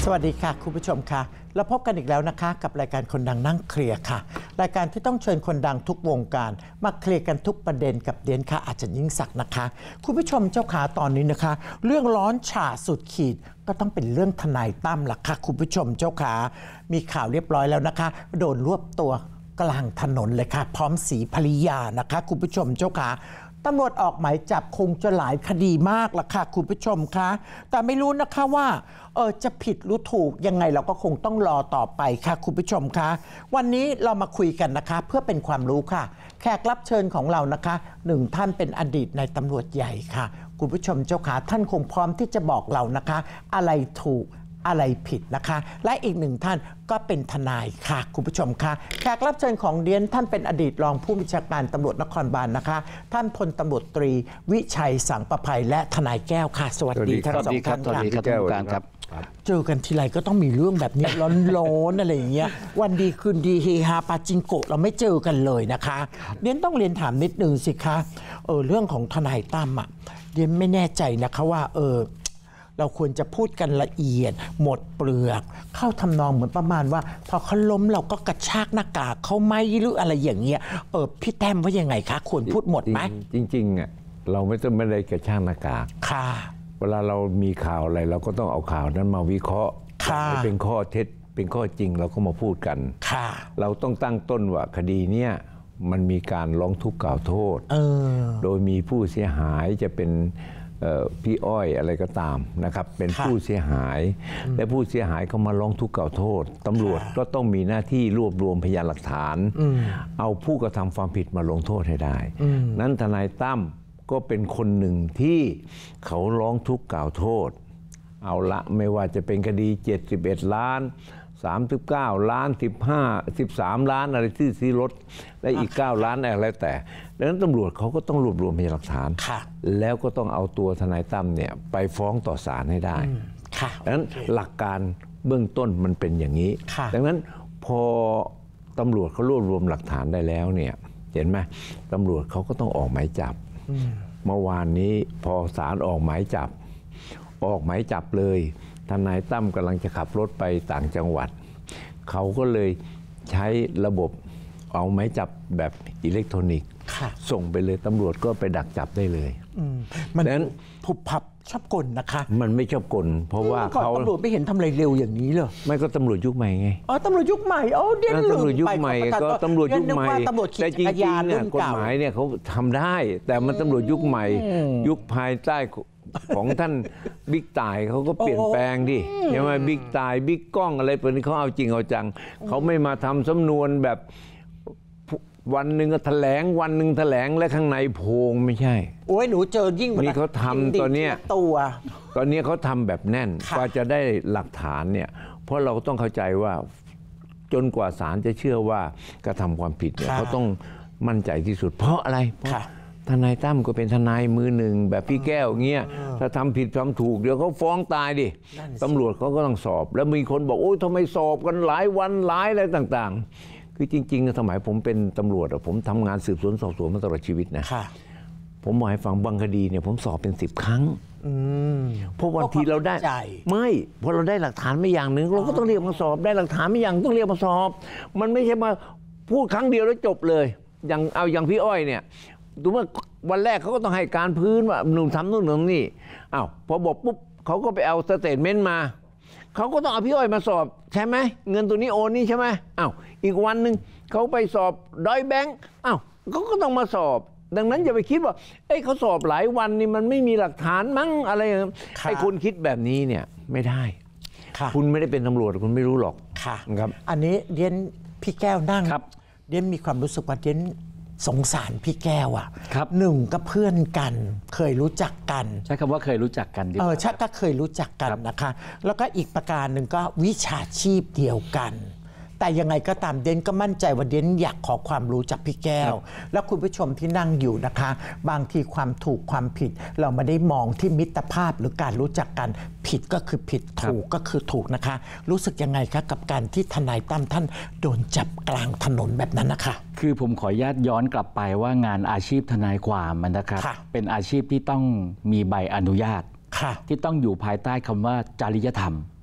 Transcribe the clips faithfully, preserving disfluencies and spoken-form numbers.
วัสดีค่ะคุณผู้ชมค่ะเราพบกันอีกแล้วนะคะกับรายการคนดังนั่งเคลียร์ค่ะรายการที่ต้องเชิญคนดังทุกวงการมาเคลียร์กันทุกประเด็นกับเดียนค่ะอาจารย์ยิ่งศักดิ์นะคะคุณผู้ชมเจ้าขาตอนนี้นะคะเรื่องร้อนฉ่าสุดขีดก็ต้องเป็นเรื่องทนายตั้มล่ะค่ะคุณผู้ชมเจ้าขามีข่าวเรียบร้อยแล้วนะคะโดนรวบตัวกลางถนนเลยค่ะพร้อมสีภริยานะคะคุณผู้ชมเจ้าขาตำรวจออกหมายจับคงจะหลายคดีมากละค่ะคุณผู้ชมคะแต่ไม่รู้นะคะว่าเออจะผิดหรือถูกยังไงเราก็คงต้องรอต่อไปค่ะคุณผู้ชมคะวันนี้เรามาคุยกันนะคะเพื่อเป็นความรู้ค่ะแขกรับเชิญของเรานะคะหนึ่งท่านเป็นอดีตนายตำรวจใหญ่ค่ะคุณผู้ชมเจ้าขาท่านคงพร้อมที่จะบอกเรานะคะอะไรถูกอะไรผิดนะคะและอีกหนึ่งท่านก็เป็นทนายค่ะคุณผู้ชมค่ะแขกรับเชิญของเดียนท่านเป็นอดีตรองผู้บัญชาการตำรวจนครบาลนะคะท่านพลตำรวจตรีวิชัยสังประภัยและทนายแก้วค่ะสวัสดีทั้งสองท่านค่ะสวัสดีครับท่านผู้การครับเจอกันทีไรก็ต้องมีเรื่องแบบนี้ร้อนๆอะไรอย่างเงี้ยวันดีคืนดีเฮฮาปาจิงโกะเราไม่เจอกันเลยนะคะเดียนต้องเรียนถามนิดนึงสิคะเออเรื่องของทนายตั้มอ่ะเดียนไม่แน่ใจนะคะว่าเออเราควรจะพูดกันละเอียดหมดเปลือกเข้าทำนองเหมือนประมาณว่าพอเขาล้มเราก็กระชากหน้ากากเขาไม่หรืออะไรอย่างเงี้ยเออพี่แต้มว่ายังไงคะควรพูดหมดไหมจริงๆอ่ะเราไม่ต้องไม่ได้กระชากหน้ากากค่ะเวลาเรามีข่าวอะไรเราก็ต้องเอาข่าวนั้นมาวิเคราะห์ให้เป็นข้อเท็จเป็นข้อจริงเราก็มาพูดกันค่ะเราต้องตั้งต้นว่าคดีเนี้ยมันมีการร้องทุกข์กล่าวโทษเออโดยมีผู้เสียหายจะเป็นพี่อ้อยอะไรก็ตามนะครับเป็นผู้เสียหายและผู้เสียหายเขามาร้องทุกข์กล่าวโทษตำรวจก็ต้องมีหน้าที่รวบรวมพยานหลักฐานเอาผู้กระทำความผิดมาลงโทษให้ได้นั้นทนายตั้มก็เป็นคนหนึ่งที่เขาร้องทุกข์กล่าวโทษเอาละไม่ว่าจะเป็นคดีเจ็ดสิบเอ็ดล้านสามสิบเก้าล้านสิบห้า สิบสามล้านอะไรที่ซื้อรถและอีกเก้าล้านอะไรแต่ดังนั้นตำรวจเขาก็ต้องรวบรวมพยานหลักฐานแล้วก็ต้องเอาตัวทนายตั้มเนี่ยไปฟ้องต่อศาลให้ได้ดังนั้นหลักการเบื้องต้นมันเป็นอย่างนี้ดังนั้นพอตำรวจเขารวบรวมหลักฐานได้แล้วเนี่ยเห็นไหมตำรวจเขาก็ต้องออกหมายจับเมื่อวานนี้พอศาลออกหมายจับออกหมายจับเลยทนายตั้มกำลังจะขับรถไปต่างจังหวัดเขาก็เลยใช้ระบบเอาหมายจับแบบอิเล็กทรอนิกส์ส่งไปเลยตำรวจก็ไปดักจับได้เลยมันนั้นผูกพับชอบกลนะคะมันไม่ชอบกลเพราะว่าเขาตำรวจไม่เห็นทำอะไรเร็วอย่างนี้เลยไม่ก็ตำรวจยุคใหม่ไงอ๋อตำรวจยุคใหม่อ๋อเดี๋ยวตำรวจยุคใหม่ก็ตำรวจยุคใหม่แต่จริงๆเนี่ยกฎหมายเนี่ยเขาทำได้แต่มันตำรวจยุคใหม่ยุคภายใต้ของท่านบิ๊กต่ายเขาก็เปลี่ยนแปลงดิใช่ไหมบิ๊กต่ายบิ๊กก้องอะไรเป็นเขาเอาจริงเอาจังเขาไม่มาทำสำนวนแบบวันหนึ่งแถลงวันหนึ่งแถลงและข้างในโพงไม่ใช่โอ้ยหนูเจอยิ่งนี่เขาทำตอนนี้ตัวตอนนี้เขาทำแบบแน่นกว่าจะได้หลักฐานเนี่ยเพราะเราต้องเข้าใจว่าจนกว่าศาลจะเชื่อว่ากระทำความผิดเนี่ยเขาต้องมั่นใจที่สุดเพราะอะไรเพราะทนายตั้มก็เป็นทนายมือหนึ่งแบบพี่แก้วเงี้ยถ้าทำผิดทำถูกเดี๋ยวเขาฟ้องตายดิตำรวจเขาก็ต้องสอบแล้วมีคนบอกโอ้ยทำไมสอบกันหลายวันหลายอะไรต่างๆคือจริงๆสมัยผมเป็นตำรวจผมทำงานสืบสวนสอบสวนมาตลอดชีวิตนะผมบอกให้ฟังบางคดีเนี่ยผมสอบเป็นสิบครั้งเพราะวันทีเราได้ไม่พอเราได้หลักฐานไม่อย่างหนึ่งเราก็ต้องเรียกมาสอบได้หลักฐานไม่อย่างต้องเรียกมาสอบมันไม่ใช่มาพูดครั้งเดียวแล้วจบเลยอย่างเอาอย่างพี่อ้อยเนี่ยดูว่าวันแรกเขาก็ต้องให้การพื้นว่าหนุ่มทำนู่นหนุ่มนี่อ้าวพอบอกปุ๊บเขาก็ไปเอาสเตทเมนต์มาเขาก็ต้องเอาพี่อ้อยมาสอบใช่ไหมเงินตัวนี้โอนนี่ใช่ไหมอ้าวอีกวันหนึ่งเขาไปสอบดอยแบงค์อ้าวเขาก็ต้องมาสอบดังนั้นอย่าไปคิดว่าเอ้ยเขาสอบหลายวันนี่มันไม่มีหลักฐานมั้งอะไรอย่างนี้ไอ้คุณคิดแบบนี้เนี่ยไม่ได้คุณไม่ได้เป็นตำรวจคุณไม่รู้หรอกครับอันนี้เดียนพี่แก้วนั่งเดียนมีความรู้สึกว่าเดียนสงสารพี่แก้วอ่ะหนึ่งก็เพื่อนกันเคยรู้จักกันใช้คำว่าเคยรู้จักกันเออชักก็เคยรู้จักกันนะคะแล้วก็อีกประการหนึ่งก็วิชาชีพเดียวกันแต่ยังไงก็ตามเดนก็มั่นใจว่าเดนอยากขอความรู้จากพี่แก้วแล้วคุณผู้ชมที่นั่งอยู่นะคะบางทีความถูกความผิดเราไม่ได้มองที่มิตรภาพหรือการรู้จักกันผิดก็คือผิดถูกก็คือถูกนะคะรู้สึกยังไงคะกับการที่ทนายตั้มท่านโดนจับกลางถนนแบบนั้นนะคะคือผมขออนุญาตย้อนกลับไปว่างานอาชีพทนายความมันนะครับเป็นอาชีพที่ต้องมีใบอนุญาตที่ต้องอยู่ภายใต้คำว่าจริยธรรม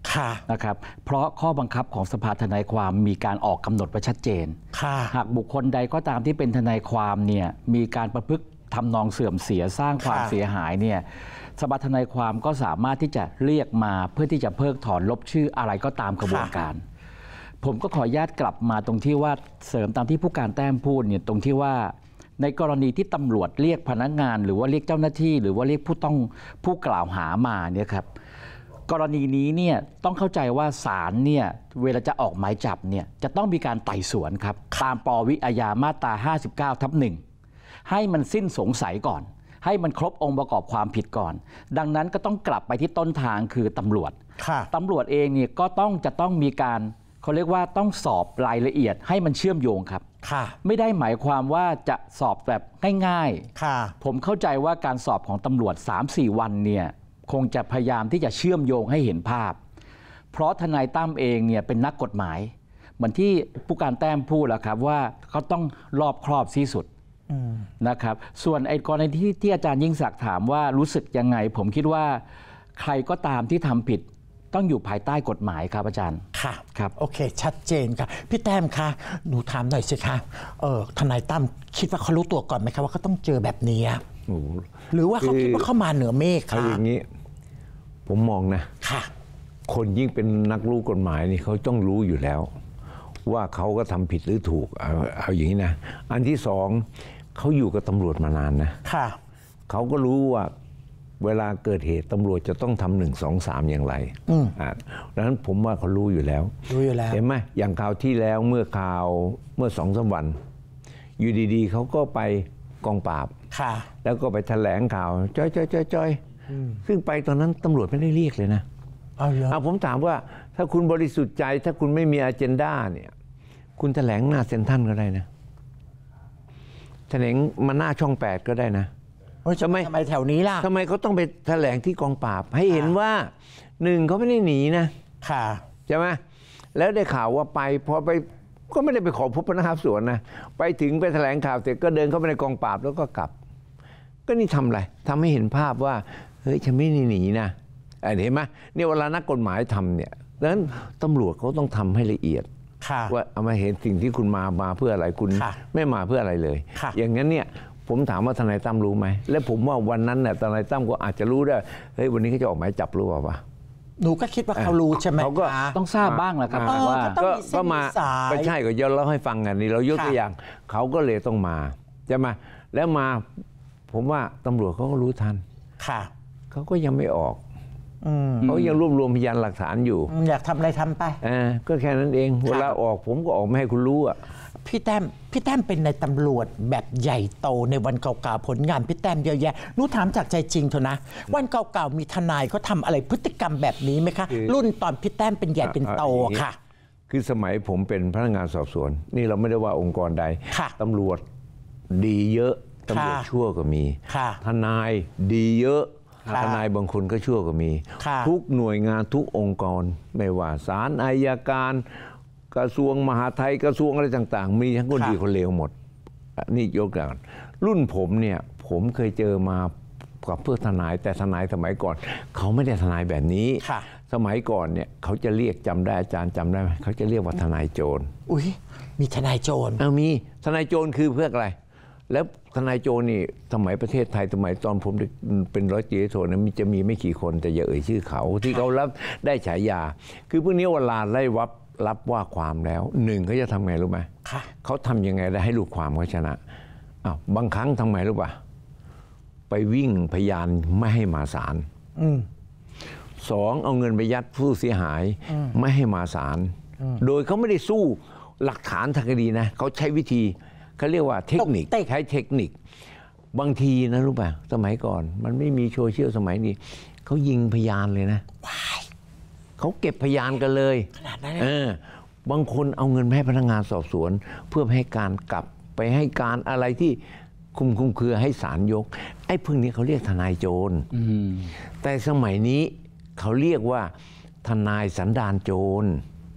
ค่ะนะครับเพราะข้อบังคับของสภาทนายความมีการออกกำหนดไว้ชัดเจนค่ะหากบุคคลใดก็ตามที่เป็นทนายความเนี่ยมีการประพฤติทำนองเสื่อมเสียสร้างความค่ะเสียหายเนี่ยสภาทนายความก็สามารถที่จะเรียกมาเพื่อที่จะเพิกถอนลบชื่ออะไรก็ตามกระบวนการ ผมก็ขออนุญาตกลับมาตรงที่ว่าเสริมตามที่ผู้การแต้มพูดเนี่ยตรงที่ว่าในกรณีที่ตำรวจเรียกพนักงาน หรือว่าเรียกเจ้าหน้าที่ หรือว่าเรียกผู้ต้องผู้กล่าวหามาเนี่ยครับกรณีนี้เนี่ยต้องเข้าใจว่าศาลเนี่ยเวลาจะออกหมายจับเนี่ยจะต้องมีการไต่สวนครับตามปวิอาญามาตราห้าสิบเก้าทับหนึ่งให้มันสิ้นสงสัยก่อน ให้มันครบองค์ประกอบความผิดก่อน ดังนั้นก็ต้องกลับไปที่ต้นทางคือตำรวจค่ะตำรวจเองเนี่ยก็ต้องจะต้องมีการเขาเรียกว่าต้องสอบรายละเอียดให้มันเชื่อมโยงครับค่ะไม่ได้หมายความว่าจะสอบแบบง่ายค่ะๆ ผมเข้าใจว่าการสอบของตำรวจ สามสี่ วันเนี่ยคงจะพยายามที่จะเชื่อมโยงให้เห็นภาพ เพราะทนายตั้มเองเนี่ยเป็นนักกฎหมาย เหมือนที่ผู้การแต้มพูดแหละครับว่าเขาต้องรอบครอบที่สุดนะครับส่วนไอ้กรณีที่ที่อาจารย์ยิ่งศักดิ์ถามว่ารู้สึกยังไง ผมคิดว่าใครก็ตามที่ทำผิดต้องอยู่ภายใต้กฎหมายครับอาจารย์ค่ะครับโอเค ชัดเจนค่ะ พี่แต้มคะหนูถามหน่อยสิคะเออทนายตั้มคิดว่าเขารู้ตัวก่อนไหมคะว่าเขาต้องเจอแบบนี้โอ้โหหรือว่าเขาคิดว่าเขามาเหนือเมฆเอาคะอย่างนี้ ผมมองนะค่ะคนยิ่งเป็นนักรู้กฎหมายนี่เขาต้องรู้อยู่แล้ว ว่าเขาก็ทำผิดหรือถูกเอาเอาอย่างนี้นะ อันที่สองเขาอยู่กับตำรวจมานานนะค่ะเขาก็รู้ว่าเวลาเกิดเหตุตำรวจจะต้องทำหนึ่งสองสามอย่างไรอ่าดังนั้นผมว่าเขารู้อยู่แล้วรู้อยู่แล้วเห็นไหมอย่างข่าวที่แล้วเมื่อข่าวเมื่อสองสามวัน อยู่ดีๆเขาก็ไปกองปราบค่ะแล้วก็ไปแถลงข่าวจ้อยจ้อยจ้อยจ้อยซึ่งไปตอนนั้นตำรวจไม่ได้เรียกเลยนะเอาเหรอเอาผมถามว่าถ้าคุณบริสุทธิ์ใจ ถ้าคุณไม่มีอเจนดาเนี่ยคุณแถลงหน้าเซ็นทรัลก็ได้นะแถลงมาหน้าช่องแปดก็ได้นะโอ้ยทำไมทำไมแถวนี้ล่ะทำไมเขาต้องไปแถลงที่กองปราบ ให้เห็นว่าหนึ่งเขาไม่ได้หนีนะค่ะใช่ไหมแล้วได้ข่าวว่าไปพอไปก็ไม่ได้ไปขอพบพนักงานสอบสวนนะไปถึงไปแถลงข่าวเสร็จก็เดินเข้าไปในกองปราบแล้วก็กลับ ก็นี่ทำอะไรทำให้เห็นภาพว่าเฮ้ยฉันไม่ได้หนีนะเห็นไหมเนี่ยเวลานักกฎหมายทำเนี่ยดังนั้นตำรวจเขาต้องทำให้ละเอียดค่ะว่าเอามาเห็นสิ่งที่คุณมามาเพื่ออะไรคุณค่ะไม่มาเพื่ออะไรเลยค่ะอย่างนั้นเนี่ยผมถามว่าทนายตั้มรู้ไหมและผมว่าวันนั้นเนี่ยทนายตั้มก็อาจจะรู้ได้เฮ้ยวันนี้เขาจะออกหมายจับหรือเปล่าวะหนูก็คิดว่าเขารู้ใช่ไหมเขาก็คะต้องทราบบ้างแหละครับเออว่าก็ต้องก็มีเส้นก็มามีสายไม่ใช่ก็ย้อนเล่าให้ฟังกันนี่เรายกค่ะตัวอย่างเขาก็เลยต้องมาใช่ไหมแล้วมาผมว่าตำรวจเขาก็รู้ทันค่ะเขาก็ยังไม่ออกอืมเขายังรวบรวมพยานหลักฐานอยู่อยากทำอะไรทำไปเออก็แค่นั้นเอง เวลาออกผมก็ออกไม่ให้คุณรู้อ่ะพี่แต้มพี่แต้มเป็นในายตำรวจแบบใหญ่โตในวันเก่าๆผลงานพี่แต้มเยอะแยะหนูถามจากใจจริงเถอะนะ วันเก่าๆมีทนายเขาทำอะไรพฤติกรรมแบบนี้ไหมคะคือรุ่นตอนพี่แต้มเป็นใหญ่เป็นโตอ่ะอย่างนี้ค่ะคือสมัยผมเป็นพนักงานสอบสวน นี่เราไม่ได้ว่าองค์กรใดค่ะตำรวจดีเยอะตำรวจค่ะชั่วก็มีค่ะทนายดีเยอะค่ะทนายบางคนก็ชั่วก็มีค่ะทุกหน่วยงานทุกองค์กรไม่ว่าศาลอัยการ กระทรวงมหาดไทยกระทรวงอะไรต่างๆ มีทั้งคนดีคนเลวหมดอ่ะนี่ยกตัวอย่างรุ่นผมเนี่ยผมเคยเจอมากับเพื่อทนายแต่ทนายสมัยก่อน เขาไม่ได้ทนายแบบนี้ค่ะสมัยก่อนเนี่ยเขาจะเรียกจำได้อาจารย์จำได้ไหมเขาจะเรียกว่าทนายโจรอุ้ยมีทนายโจรเอามีทนายโจรคือเพื่ออะไร แล้วทนายโจรนี่สมัยประเทศไทยสมัยตอนผมเป็นร้อยตรีโทนะมีจะมีไม่กี่คนแต่อย่าเอ่ยชื่อเขา ที่เขารับได้ฉายา คือพวกนี้เวลาไล่วับรับว่าความแล้วหนึ่งเขาจะทำไงรู้ไหมค่ะเขาทำยังไงได้ให้ลูกความเขาชนะอ้าวบางครั้งทำไงรู้ป่ะไปวิ่งพยานไม่ให้มาศาลอืมสองเอาเงินไปยัดผู้เสียหายไม่ให้มาศาลโดยเขาไม่ได้สู้หลักฐานทางคดีนะเขาใช้วิธีเขาเรียกว่าเทคนิคตบเตะใช้เทคนิค บางทีนะรู้ป่ะสมัยก่อน มันไม่มีโซเชียลสมัยนี้เขายิงพยานเลยนะว้ายเขาเก็บพยานกันเลยขนาดนั้นเลยเออบางคนเอาเงินไปให้พนักงานสอบสวน เพื่อให้การกลับไปให้การอะไรที่คุมคุมเครือให้ศาลยก ไอ้พวกนี้เขาเรียกทนายโจรอืมแต่สมัยนี้เขาเรียกว่าทนายสันดานโจร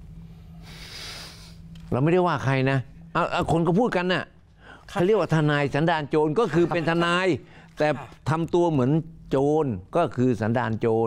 เราไม่ได้ว่าใครนะเอาเอาคนก็พูดกันน่ะเขาเรียกว่าทนายสันดานโจรก็คือเป็นทนาย แต่ทำตัวเหมือนโจรก็คือสันดานโจร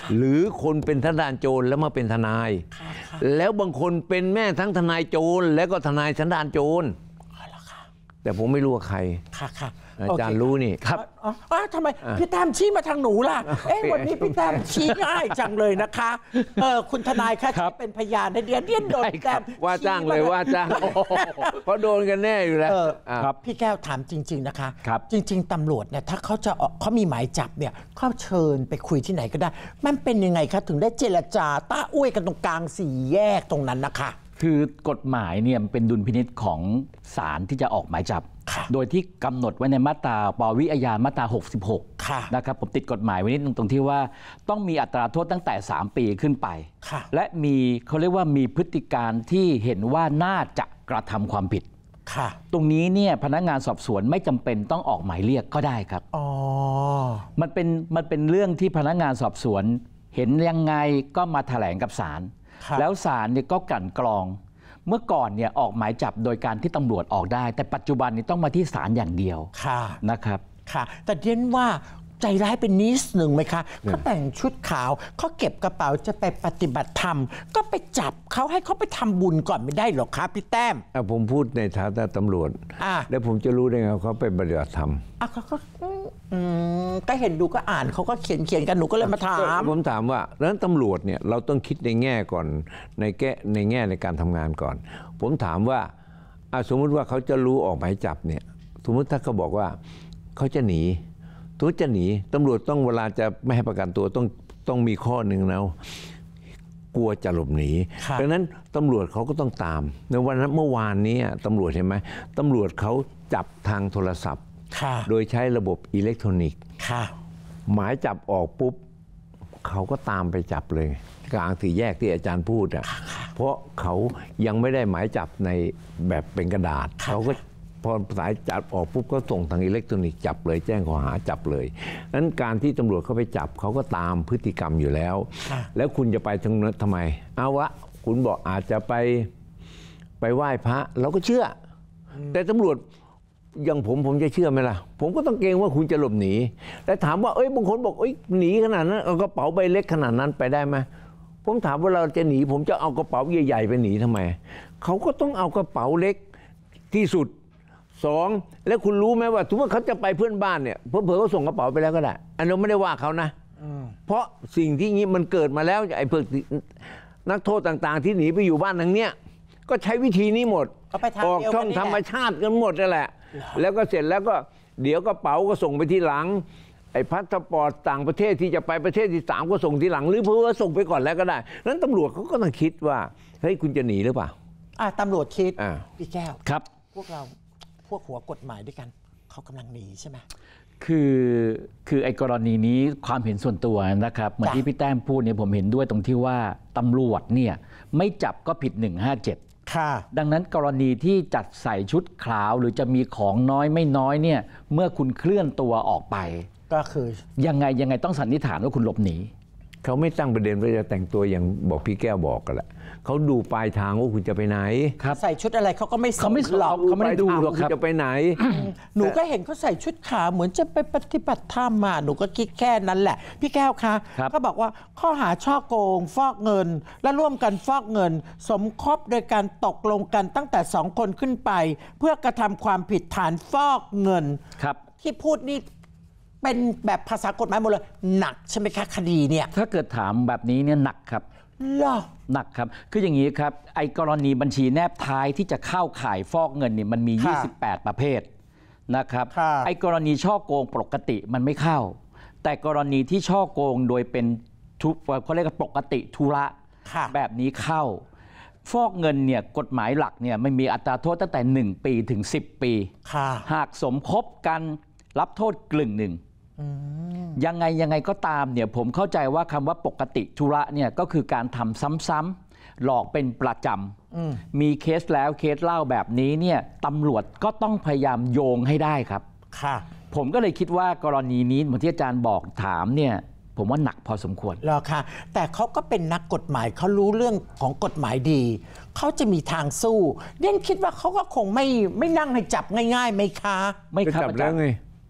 หรือคนเป็นทนายโจรแล้วมาเป็นทนาย แล้วบางคนเป็นแม่ทั้งทนายโจรแล้วก็ทนายสันดานโจรแต่ผมไม่รู้ว่าใครค่ะค่ะอาจารย์รู้นี่ครับอ๋ออ๋อทำไมพี่แต้มชี้มาทางหนูล่ะ เอ๊ะวันนี้พี่แต้มชี้ง่ายจังเลยนะคะเออคุณทนายคะชี้เป็นพยานได้เดียนเดียนโดนแต้มว่าจ้างเลยว่าจ้างเพราะโดนกันแน่อยู่แล้วเอออ่ะครับพี่แก้วถามจริง ๆนะคะครับจริง ๆตำรวจเนี่ยถ้าเขาจะออกเขามีหมายจับเนี่ยเขาเชิญไปคุยที่ไหนก็ได้ มันเป็นยังไงคะถึงได้เจรจาต้าอุ้ยกันตรงกลางสี่แยกตรงนั้นนะคะคือกฎหมายเนี่ยเป็นดุลพินิจของศาลที่จะออกหมายจับค่ะโดยที่กำหนดไว้ในมาตราปวิอาญามาตราหกสิบหกค่ะนะครับผมติดกฎหมายไว้นิดนึงตรงที่ว่าต้องมีอัตราโทษตั้งแต่สามปีขึ้นไปค่ะและมีเขาเรียกว่ามีพฤติการที่เห็นว่าน่าจะกระทำความผิดค่ะตรงนี้เนี่ยพนักงานสอบสวนไม่จำเป็นต้องออกหมายเรียกก็ได้ครับอ๋อมันเป็นมันเป็นเรื่องที่พนักงานสอบสวน เห็นยังไงก็มาแถลงกับศาลครับแล้วศาลเนี่ยก็กลั่นกรอง เมื่อก่อนเนี่ยออกหมายจับโดยการที่ตำรวจออกได้ แต่ปัจจุบันนี้ต้องมาที่ศาลอย่างเดียวค่ะนะครับค่ะ แต่เดียนว่าใจร้ายเป็นนิดหนึ่งไหมคะเขาแต่งชุดขาวเขาเก็บกระเป๋าจะไปปฏิบัติธรรม ก็ไปจับเขาให้เขาไปทำบุญก่อนไม่ได้หรอคะพี่แต้มอ่ะผมพูดในฐานะตำรวจอ่ะแล้วผมจะรู้ได้ไงว่าเขาไปปฏิบัติธรรมอ่ะเขาก็อืมก็เห็นดูก็อ่านเขาก็เขียนเขียนกันหนูก็เลยมาถามผมถามว่าดังนั้นตำรวจเนี่ยเราต้องคิดในแง่ก่อนในแง่ในแง่ในการทำงานก่อน ผมถามว่าอ่ะสมมุติว่าเขาจะรู้ออกหมายจับเนี่ยสมมติถ้าเขาบอกว่าเขาจะหนีตัวจะหนีตำรวจต้องเวลาจะไม่ให้ประกันตัวต้องต้องมีข้อหนึ่งนะกลัวจะหลบหนีครับดังนั้นตำรวจเขาก็ต้องตามในวันนั้นเมื่อวานนี้ตำรวจเห็นไหมตำรวจเขาจับทางโทรศัพท์ค่ะโดยใช้ระบบอิเล็กทรอนิกส์ค่ะหมายจับออกปุ๊บเขาก็ตามไปจับเลยกลางสี่แยกที่อาจารย์พูดอ่ะเพราะเขายังไม่ได้หมายจับในแบบเป็นกระดาษ เขาก็พอสายจับออกปุ๊บก็ส่งทางอิเล็กทรอนิกส์จับเลยแจ้งข้อหาจับเลยนั้นการที่ตำรวจเข้าไปจับเขาก็ตามพฤติกรรมอยู่แล้ว แล้วคุณจะไปทางนั้นทำไมเอาวะคุณบอกอาจจะไปไปไหว้พระเราก็เชื่ออแต่ตำรวจอย่างผมผมจะเชื่อไหมล่ะผมก็ต้องเกรงว่าคุณจะหลบหนีแต่ถามว่าเอ้ยบางคนบอกเอ้ยหนีขนาดนั้นเอากระเป๋าใบเล็กขนาดนั้นไปได้ไหมผมถามว่าเราจะหนีผมจะเอากระเป๋าใหญ่ๆไปหนีทำไมเขาก็ต้องเอากระเป๋าเล็กที่สุดสองแล้วคุณรู้ไหมว่าทุกว่าเขาจะไปเพื่อนบ้านเนี่ยเผื่อๆเขาส่งกระเป๋าไปแล้วก็ได้อันนี้ไม่ได้ว่าเขานะเพราะสิ่งที่งี้มันเกิดมาแล้วไอ้พวกนักโทษต่างๆ ที่หนีไปอยู่บ้านทางเนี้ยก็ใช้วิธีนี้หมดก็ไปทางออกเดียวกันช่องนี่แหละธรรมชาติกันหมดนั่นแหละ แล้วก็เสร็จแล้วก็เดี๋ยวกระเป๋าก็ส่งไปที่หลังไอ้พาสปอร์ตต่างประเทศที่จะไปประเทศที่สามก็ส่งทีหลังหรือเพื่อส่งไปก่อนแล้วก็ได้นั้นตำรวจเขาก็ต้องคิดว่าเฮ้ยคุณจะหนีหรือเปล่าอ่ะตำรวจคิดอ่าพี่แก้วครับพวกเราพวกหัวกฎหมายด้วยกันเขากำลังหนีใช่ไหมคือคือไอ้กรณีนี้ความเห็นส่วนตัวนะครับเหมือนจ้ะที่พี่แต้มพูดเนี่ยผมเห็นด้วยตรงที่ว่าตำรวจเนี่ยไม่จับก็ผิดหนึ่งห้าเจ็ดค่ะดังนั้นกรณีที่จัดใส่ชุดขาวหรือจะมีของน้อยไม่น้อยเนี่ยเมื่อคุณเคลื่อนตัวออกไปก็คือยังไงยังไงต้องสันนิษฐานว่าคุณหลบหนีเขาไม่ตั้งประเด็นว่าจะแต่งตัวอย่างบอกพี่แก้วบอกกันแหละเขาดูปลายทางว่าคุณจะไปไหนครับใส่ชุดอะไรเขาก็ไม่สนเขาไม่สนหรอกเขาไม่ได้ดูหรอกครับคุณจะไปไหนหนูก็เห็นเขาใส่ชุดขาวเหมือนจะไปปฏิบัติธรรมมาหนูก็คิดแค่นั้นแหละ พี่แก้วคะครับก็บอกว่าข้อหาช่อโกง ฟอกเงิน และร่วมกันฟอกเงิน สมคบโดยการตกลงกันตั้งแต่สองคนขึ้นไป เพื่อกระทำความผิดฐานฟอกเงินครับที่พูดนี่เป็นแบบภาษากฎหมายหมดเลยหนักใช่ไหมคะคดีเนี่ยถ้าเกิดถามแบบนี้เนี่ยหนักครับเหรอหนักครับ คืออย่างนี้ครับ ไอ้กรณีบัญชีแนบท้ายที่จะเข้าข่ายฟอกเงินเนี่ยมันมีค่ะยี่สิบแปด ประเภทนะครับค่ะไอ้กรณีช่อโกงปกติมันไม่เข้า แต่กรณีที่ช่อโกงโดยเป็นทุกเขาเรียกว่าปกติธุระค่ะแบบนี้เข้า ฟอกเงินเนี่ยกฎหมายหลักเนี่ยมันมีอัตราโทษตั้งแต่หนึ่งปีถึงสิบปีค่ะหากสมคบกันรับโทษกลึงหนึ่ง ยังไงยังไงก็ตามเนี่ยผมเข้าใจว่าคำว่าปกติธุระเนี่ยก็คือการทำซ้ำๆหลอกเป็นประจำมีเคสแล้วเคสเล่าแบบนี้เนี่ยตำรวจก็ต้องพยายามโยงให้ได้ครับค่ะผมก็เลยคิดว่ากรณีนี้เหมือนที่อาจารย์บอกถามเนี่ยผมว่าหนักพอสมควรเหรอคะแต่เขาก็เป็นนักกฎหมายเขารู้เรื่องของกฎหมายดี เขาจะมีทางสู้เด่นคิดว่าเขาก็คงไม่ไม่นั่งให้จับง่ายๆไหมคะไม่ก็ครับจับอาแล้จาว รย์ไง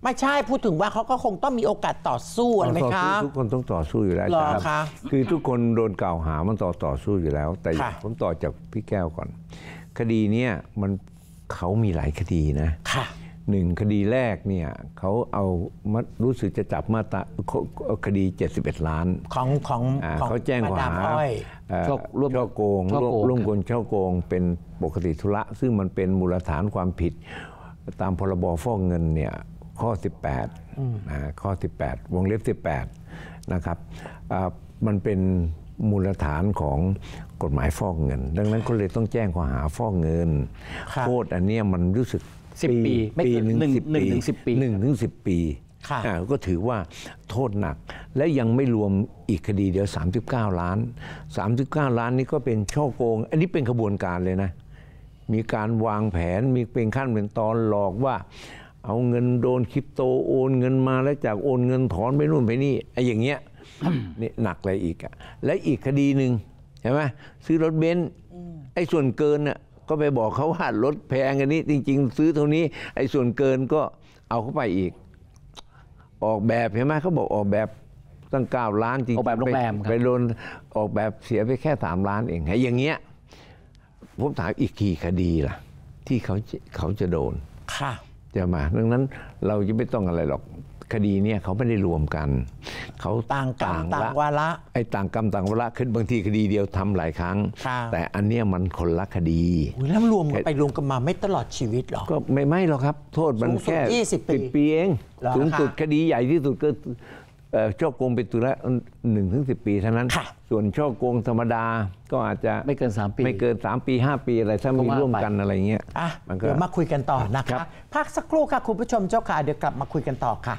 ไม่ใช่พูดถึงว่าเขาก็คงต้องมีโอกาสต่อสู้อะไรไหมคะทุกคนต้องต่อสู้อยู่แล้วหรอครับคะคือทุกคนโดนกล่าวหามันต่อต่อสู้อยู่แล้ว แต่ค่ะผมต่อจากพี่แก้วก่อน คดีเนี้ยมันเขามีหลายคดีนะค่ะหนึ่งคดีแรกเนี่ยเขาเอามารู้สึกจะจับมาตราคดีเจ็ดสิบเอ็ดล้านของของอ่าของเขาแจ้งข้อมาดามหาอ้อยเอ่อช่อร่วมช่อโกงช่อโกงร่วมกันช่อโกงเป็นปกติธุระซึ่งมันเป็นมูลฐานความผิดตามพรบฟอกเงินเนี่ยข้อสิบแปดอ่าข้อสิบแปดวงเล็บสิบแปดนะครับอ่ามันเป็นมูลฐานของกฎหมายฟอกเงิน ดังนั้นก็เลยต้องแจ้งข้อหาฟอกเงินครับโทษอันเนี้ยมันรู้สึกสิบปีไม่เกินหนึ่งหนึ่งสิบหนึ่งปีถึงสิบปีหนึ่งถึงสิบปีค่ะอ่าก็ถือว่าโทษหนัก และยังไม่รวมอีกคดีเดียวสามสิบเก้าล้านสามสิบเก้าล้านนี้ก็เป็นช่อโกง อันนี้เป็นขบวนการเลยนะ มีการวางแผนมีเป็นขั้นเป็นตอนหลอกว่าเอาเงินโดนคริปโตโอนเงินมาแล้วจากโอนเงินถอนไปนู่นไปนี่ไอ้อย่างเงี้ย นี่หนักเลยอีกอะและอีกคดีหนึ่งใช่ไหมซื้อรถเบนซ์ไอ้ส่วนเกินน่ะก็ไปบอกเขาว่ารถแพงอันนี้จริง ๆ ซื้อเท่านี้ไอ้ส่วนเกินก็เอาเข้าไปอีก ออกแบบเห็นไหมเขาบอกออกแบบตั้งเก้าล้านจริงๆออกแบบโรงแรมครับไปโดนออกแบบเสียไปแค่สามล้านเองไอ้อย่างเงี้ยผมถามอีกกี่คดีล่ะ ที่เขาจะเขาจะโดนค่ะจะมาดังนั้นเราจะไม่ต้องอะไรหรอกคดีเนี่ยเขาไม่ได้รวมกันเขาต่างกรรมต่างละวาระไอ้ต่างกรรมต่างวาระขึ้นบางทีคดีเดียวทำหลายครั้งค่ะแต่อันเนี้ยมันคนละคดีอุ๊ยแล้วรวมกันไปรวมกันมาไม่ตลอดชีวิตหรอก็ไม่ไม่หรอกครับ โทษมันสูงสุดแค่ยี่สิบปีปีเองเหรอสูงสุดคะคดีใหญ่ที่สุดก็เอ่อช่อโกงเป็นตัวละหนึ่งถึงสิบปีเท่านั้นค่ะส่วนช่อโกงธรรมดาก็อาจจะไม่เกินสามปีไม่เกินสามปีห้าปีอะไรถ้ามีก็ว่าร่วมไปกันอะไรเงี้ยอ่ะมันก็เดี๋ยวมาคุยกันต่อนะครัคะบพักสักครู่ค่ะคุณผู้ชมเจ้าขาเดี๋ยวกลับมาคุยกันต่อค่ะ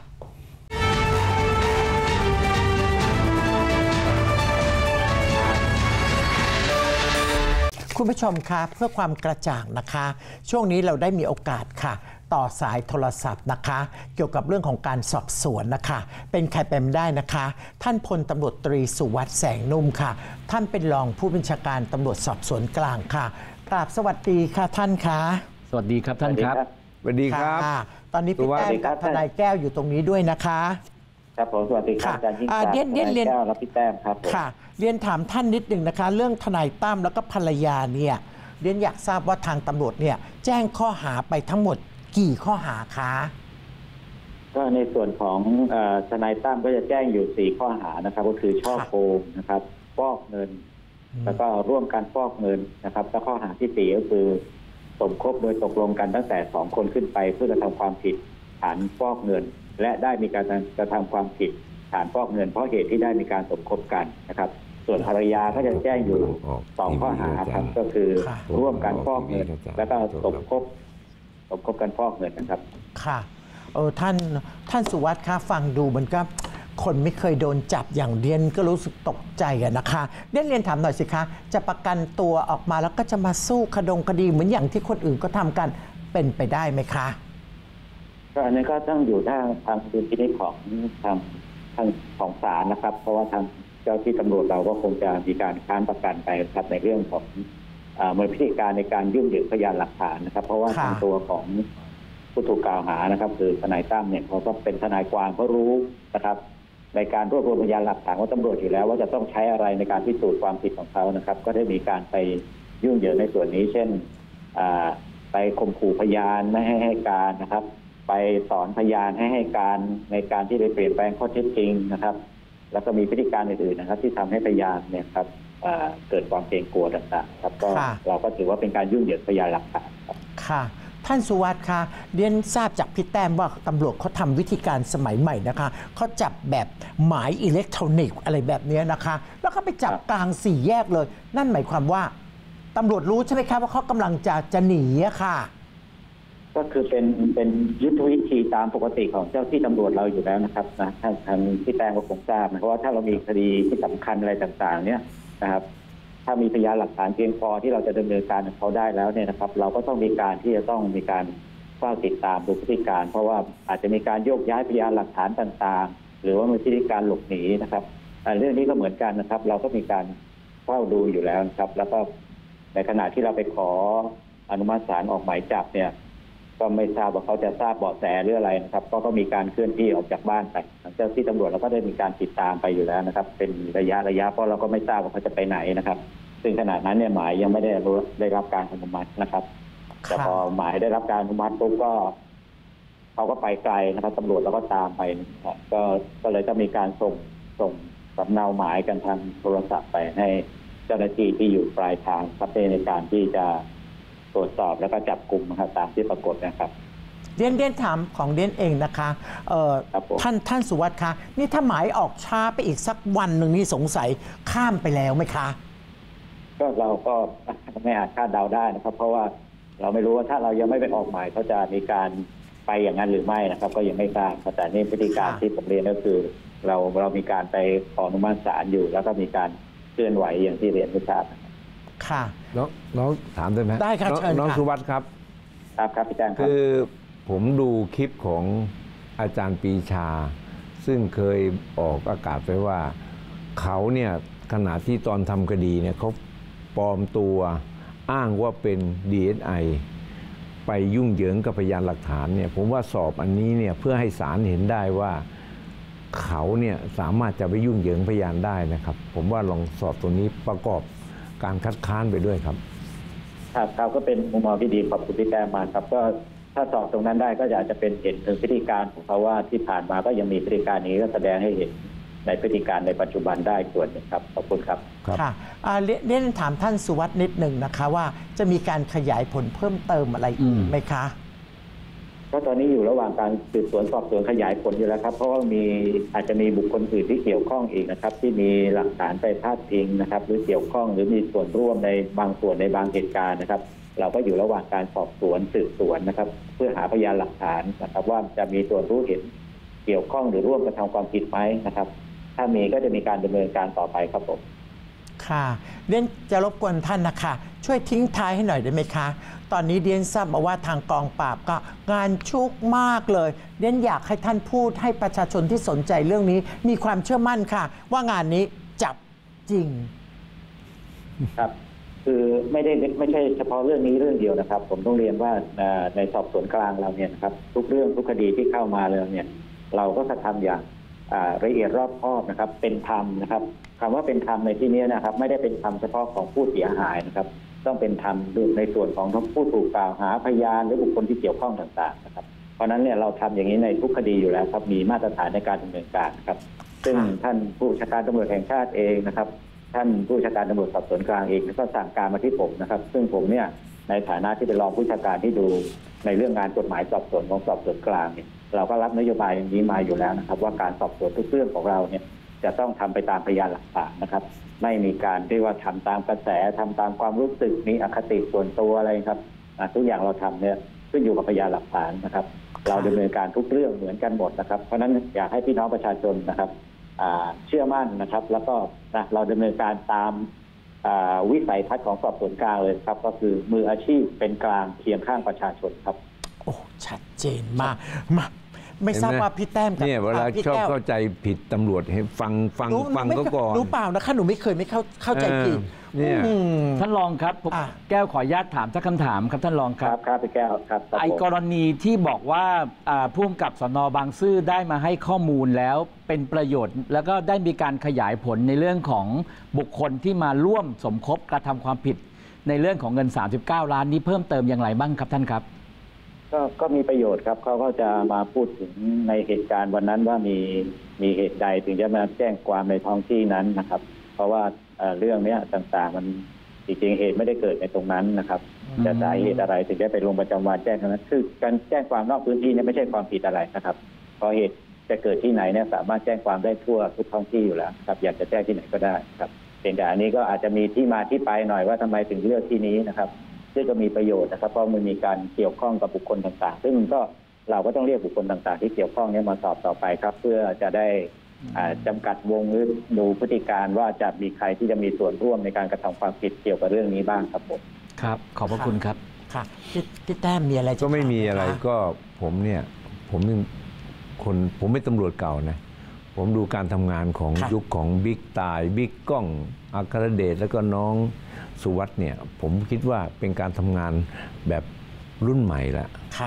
คุณผู้ชมคะเพื่อความกระจ่างนะคะ ช่วงนี้เราได้มีโอกาสค่ะ ต่อสายโทรศัพท์นะคะ เกี่ยวกับเรื่องของการสอบสวนนะคะ เป็นใครไปไม่ได้นะคะ ท่านพลตำรวจตรีสุวัสด์แสงนุ่มค่ะ ท่านเป็นรองผู้บัญชาการตำรวจสอบสวนกลางค่ะกราบสวัสดีค่ะท่านคะสวัสดีครับท่านครับสวัสดีครับค่ะตอนนี้พี่สวัสแต้มดีครักับบ ทนายแก้วอยู่ตรงนี้ด้วยนะคะครับผมสวัสดีครับค่ะอาจารย์ยิ่งอ่าศักดิ์เรียนเรียนเรียนทาแก้วและพี่แต้มครับผมค่ะ เรียนถามท่านนิดหนึ่งนะคะ เรื่องทนายตั้มแล้วก็ภรรยาเนี่ยเรียนอยากทราบว่าทางตำรวจเนี่ยแจ้งข้อหาไปทั้งหมดกี่ข้อหาคะก็ในส่วนของเอ่อทนายตั้มก็จะแจ้งอยู่สี่ข้อหานะครับ ก็คือช่อโกงนะครับฟอกเงิน แล้วก็ร่วมกันฟอกเงินนะครับแล้วข้อหาที่สี่ก็คือสมคบโดยตกลงกันตั้งแต่สองคนขึ้นไปเพื่อกระทำความผิดฐานฟอกเงิน และได้มีการกระทำความผิดฐานฟอกเงิน เพราะเหตุที่ได้มีการสมคบกันนะครับ ส่วนภรรยาก็จะแจ้งอยู่สองข้อหาครับก็คือร่วมกันฟอกเงิน แล้วก็สมคบสมคบกันฟอกเงินนะครับค่ะเออท่านท่านสุวัสดิ์คะฟังดูมันก็คนไม่เคยโดนจับอย่างเรียนก็รู้สึกตกใจอะนะคะเรียนเรียนถามหน่อยสิคะจะประกันตัวออกมาแล้วก็จะมาสู้คดงคดีเหมือนอย่างที่คนอื่นก็ทำกันเป็นไปได้ไหมคะก็อันนี้ก็ต้องอยู่ทางทางดุลพินิจของทางทางของศาลนะครับ เพราะว่าทางเจ้าที่ตำรวจเราก็คงจะมีการค้านประกันไปครับในเรื่องของเอ่อมันพิธีการในการยุ่งเหยิงพยานหลักฐานนะครับ เพราะว่าค่ะทางตัวของผู้ถูกกล่าวหานะครับ คือทนายตั้มเนี่ยเขาก็เป็นทนายความเขารู้นะครับ ในการรวบรวมพยานหลักฐานของตำรวจอยู่แล้ว ว่าจะต้องใช้อะไรในการพิสูจน์ความผิดของเขานะครับ ก็ได้มีการไปยุ่งเหยิงในส่วนนี้ เช่นอ่าไปข่มขู่พยานไม่ให้ให้การนะครับ ไปสอนพยานให้ให้การในการที่ไปเปลี่ยนแปลงข้อเท็จจริงนะครับ แล้วก็มีพฤติการอื่นๆนะครับ ที่ทำให้พยานเนี่ยครับอ่าเกิดความเกรงกลัวต่างๆครับก็ค่ะเราก็ถือว่าเป็นการยุ่งเหยิงพยานหลักฐานครับค่ะ ท่านสุวัสดิ์คะเรียนทราบจากพี่แต้มว่าตำรวจเขาทำวิธีการสมัยใหม่นะคะเขาจับแบบหมายอิเล็กทรอนิกส์อะไรแบบนี้นะคะ แล้วก็ไปจับครับกลางสี่แยกเลย นั่นหมายความว่าตำรวจรู้ใช่ไหมคะว่าเขากำลังจะจะหนีอะค่ะก็คือเป็นเป็นยุทธวิธีตามปกติของเจ้าที่ตำรวจเราอยู่แล้วนะครับนะทางทางที่แต้มก็คงทราบนะเพราะว่าถ้าเรามีคดีที่สำคัญอะไรต่างๆ เนี่ยนะครับ ถ้ามีพยานหลักฐานเพียงพอที่เราจะดำเนินการกับเขาได้แล้วเนี่ยนะครับ เราก็ต้องมีการที่จะต้องมีการเฝ้าติดตามดูพฤติการ เพราะว่าอาจจะมีการโยกย้ายพยานหลักฐานต่างๆ หรือว่ามีพฤติการหลบหนีนะครับอ่าเรื่องนี้ก็เหมือนกันนะครับ เราก็มีการเฝ้าดูอยู่แล้วนะครับ แล้วก็ในขณะที่เราไปขออนุมัติศาลออกหมายจับเนี่ยก็ไม่ทราบว่าเขาจะทราบเบาะแสหรืออะไรนะครับก็ก็มีการเคลื่อนที่ออกจากบ้านไปทางเจ้าที่ตำรวจเราก็ได้มีการติดตามไปอยู่แล้วนะครับเป็นระยะระยะเพราะเราก็ไม่ทราบว่าเขาจะไปไหนนะครับซึ่งขณะนั้นเนี่ยหมายยังไม่ได้ได้รับการอนุมัตินะครับแต่พอหมายได้รับการอนุมัติปุ๊บก็เขาก็ไปไกลนะครับตำรวจเราก็ตามไปนะครับก็ก็เลยต้องมีการส่งส่งสำเนาหมายกันทางโทรศัพท์ไปให้เจ้าหน้าที่ที่อยู่ปลายทางครับในการที่จะตรวจสอบแล้วก็จับกลุ่มนะครับตามที่ปรากฏนะครับเดียนเดียนถามของเดียนเองนะคะเอ่อท่านท่านสุวัสดิ์คะนี่ถ้าหมายออกช้าไปอีกสักวันหนึ่งนี่สงสัยข้ามไปแล้วไหมคะก็เราก็ไม่อาจคาดเดาได้นะครับเพราะว่าเราไม่รู้ว่าถ้าเรายังไม่ไปออกหมายเขาจะมีการไปอย่างนั้นหรือไม่นะครับก็ยังไม่ทราบแต่นี่พฤติการที่ผมเรียนก็คือเราเรามีการไปขออนุมัติศาลอยู่ แล้วก็มีการเคลื่อนไหวอย่างที่เรียนให้ทราบค่ะน้องน้องถามได้ไหมได้ครับเชิญน้องสุวัสดิ์ครับครับครับพี่แจ้งครับคือผมดูคลิปของอาจารย์ปรีชาซึ่งเคยออกอากาศไปว่าเขาเนี่ยขณะที่ตอนทำคดีเนี่ยเขาปลอมตัวอ้างว่าเป็น ดี เอส ไอ ไปยุ่งเหยิงกับพยานหลักฐานเนี่ยผมว่าสอบอันนี้เนี่ยเพื่อให้ศาลเห็นได้ว่าเขาเนี่ยสามารถจะไปยุ่งเหยิงพยานได้นะครับผมว่าลองสอบตัวนี้ประกอบการคัดค้านไปด้วยครับครับเราก็เป็นมุมมองที่ดีขอบคุณพี่แก้มมาครับก็ถ้าสอบตรงนั้นได้ก็อยากจะเป็นเห็นถึงพฤติการของเขาว่าที่ผ่านมาก็ยังมีพฤติการนี้ก็แสดงให้เห็นในพฤติการในปัจจุบันได้ส่วนหนึ่งครับขอบคุณครับค่ะเรียนถามท่านสุวัสดิ์นิดหนึ่งนะคะว่าจะมีการขยายผลเพิ่มเติมอะไรอีกไหมคะก็ตอนนี้อยู่ระหว่างการสืบสวนสอบสวนขยายผลอยู่แล้วครับเพราะว่ามีอาจจะมีบุคคลอื่นที่เกี่ยวข้องอีกนะครับที่มีหลักฐานไปพาดพิงนะครับหรือเกี่ยวข้องหรือมีส่วนร่วมในบางส่วนในบางเหตุการณ์นะครับเราก็อยู่ระหว่างการสอบสวนสืบสวนนะครับเพื่อหาพยานหลักฐานนะครับว่าจะมีส่วนรู้เห็นเกี่ยวข้องหรือร่วมกระทำความผิดไหมนะครับถ้ามีก็จะมีการดำเนินการต่อไปครับผมค่ะเดียนจะรบกวนท่านนะคะช่วยทิ้งท้ายให้หน่อยได้ไหมคะตอนนี้เดียนทราบมาว่าทางกองปราบก็งานชุกมากเลยเดียนอยากให้ท่านพูดให้ประชาชนที่สนใจเรื่องนี้มีความเชื่อมั่นค่ะว่างานนี้จับจริงครับคือไม่ได้ไม่ใช่เฉพาะเรื่องนี้เรื่องเดียวนะครับผมต้องเรียนว่าในสอบสวนกลางเราเนี่ยนะครับทุกเรื่องทุกคดีที่เข้ามาเลยเนี่ยเราก็กระทำอย่างละเอียดรอบคอบนะครับเป็นธรรมนะครับคำว่าเป็นธรรมในที่นี้นะครับไม่ได้เป็นธรรมเฉพาะของผู้เสียหายนะครับต้องเป็นธรรมในส่วนของผู้ถูกกล่าวหาพยานหรือบุคคลที่เกี่ยวข้องต่างๆนะครับเพราะนั้นเนี่ยเราทำอย่างนี้ในทุกคดีอยู่แล้วครับมีมาตรฐานในการดำเนินการครับซึ่งท่านผู้บัญชาการตำรวจแห่งชาติเองนะครับท่านผู้บัญชาการตำรวจสอบสวนกลางเองก็สั่งการมาที่ผมนะครับซึ่งผมเนี่ยในฐานะที่เป็นรองผู้บัญชาการที่ดูในเรื่องงานกฎหมายสอบสวนของสอบสวนกลางเนี่ยเราก็รับนโยบายอย่างนี้มาอยู่แล้วนะครับว่าการสอบสวนทุกเรื่องของเราเนี่ยจะต้องทำไปตามพยานหลักฐานนะครับไม่มีการที่ว่าทำตามกระแสทำตามความรู้สึกมีอคติส่วนตัวอะไรครับทุกอย่างเราทำเนี่ยขึ้นอยู่กับพยานหลักฐานนะครับเราดำเนินการทุกเรื่องเหมือนกันหมดนะครับเพราะฉะนั้นอยากให้พี่น้องประชาชนนะครับเชื่อมั่นนะครับแล้วก็เราดำเนินการตามวิสัยทัศน์ของสอบสวนกลางเลยครับก็คือมืออาชีพเป็นกลางเคียงข้างประชาชนครับโอ้ชัดเจนมากมาไม่ทราบว่าพี่แต้มกับเนี่ยเวลาชอบเข้าใจผิดตำรวจให้ฟังฟังฟังก็ก่อนรู้เปล่านะคะหนูไม่เคยไม่เข้าเข้าใจผิดเนี่ยท่านรองครับแก้วขออนุญาตถามสักคำถามครับท่านรองครับครับพี่แก้วครับไอ้กรณีที่บอกว่าผู้กำกับสน.บางซื่อได้มาให้ข้อมูลแล้วเป็นประโยชน์ แล้วก็ได้มีการขยายผลในเรื่องของบุคคลที่มาร่วมสมคบกระทำความผิดในเรื่องของเงินสามสิบเก้าล้านนี้เพิ่มเติมอย่างไรบ้างครับท่านครับก็ก็มีประโยชน์ครับเขาก็จะมาพูดถึงในเหตุการณ์วันนั้นว่ามีมีเหตุใดถึงจะมาแจ้งความในท้องที่นั้นนะครับเพราะว่าเรื่องนี้ต่างๆมันจริงๆเหตุไม่ได้เกิดในตรงนั้นนะครับจะสาเหตุอะไรถึงจะไปลงประจำวันแจ้งนั้นคือการแจ้งความนอกพื้นที่เนี่ยไม่ใช่ความผิดอะไรนะครับเพราะเหตุจะเกิดที่ไหนเนี่ยสามารถแจ้งความได้ทั่วทุกท้องที่อยู่แล้วครับอยากจะแจ้งที่ไหนก็ได้ครับแต่อันนี้ก็อาจจะมีที่มาที่ไปหน่อยว่าทำไมถึงเลือกที่นี้นะครับซึ่งก็มีประโยชน์นะครับเพราะมันมีการเกี่ยวข้องกับบุคคลต่างๆซึ่งก็เราก็ต้องเรียกบุคคลต่างๆที่เกี่ยวข้องนี้มาสอบต่อไปครับเพื่อจะได้จำกัดวงหรือดูพฤติการว่าจะมีใครที่จะมีส่วนร่วมในการกระทำความผิดเกี่ยวกับเรื่องนี้บ้างครับผมครับขอบพระคุณครับค่ะพี่แต้มมีอะไรก็ไม่มีอะไรก็ผมเนี่ยผมคนผมไม่ตำรวจเก่านะผมดูการทำงานของยุคของบิ๊กตายบิ๊กก้องอัครเดชแล้วก็น้องสุวัสดิ์เนี่ยผมคิดว่าเป็นการทำงานแบบรุ่นใหม่ละ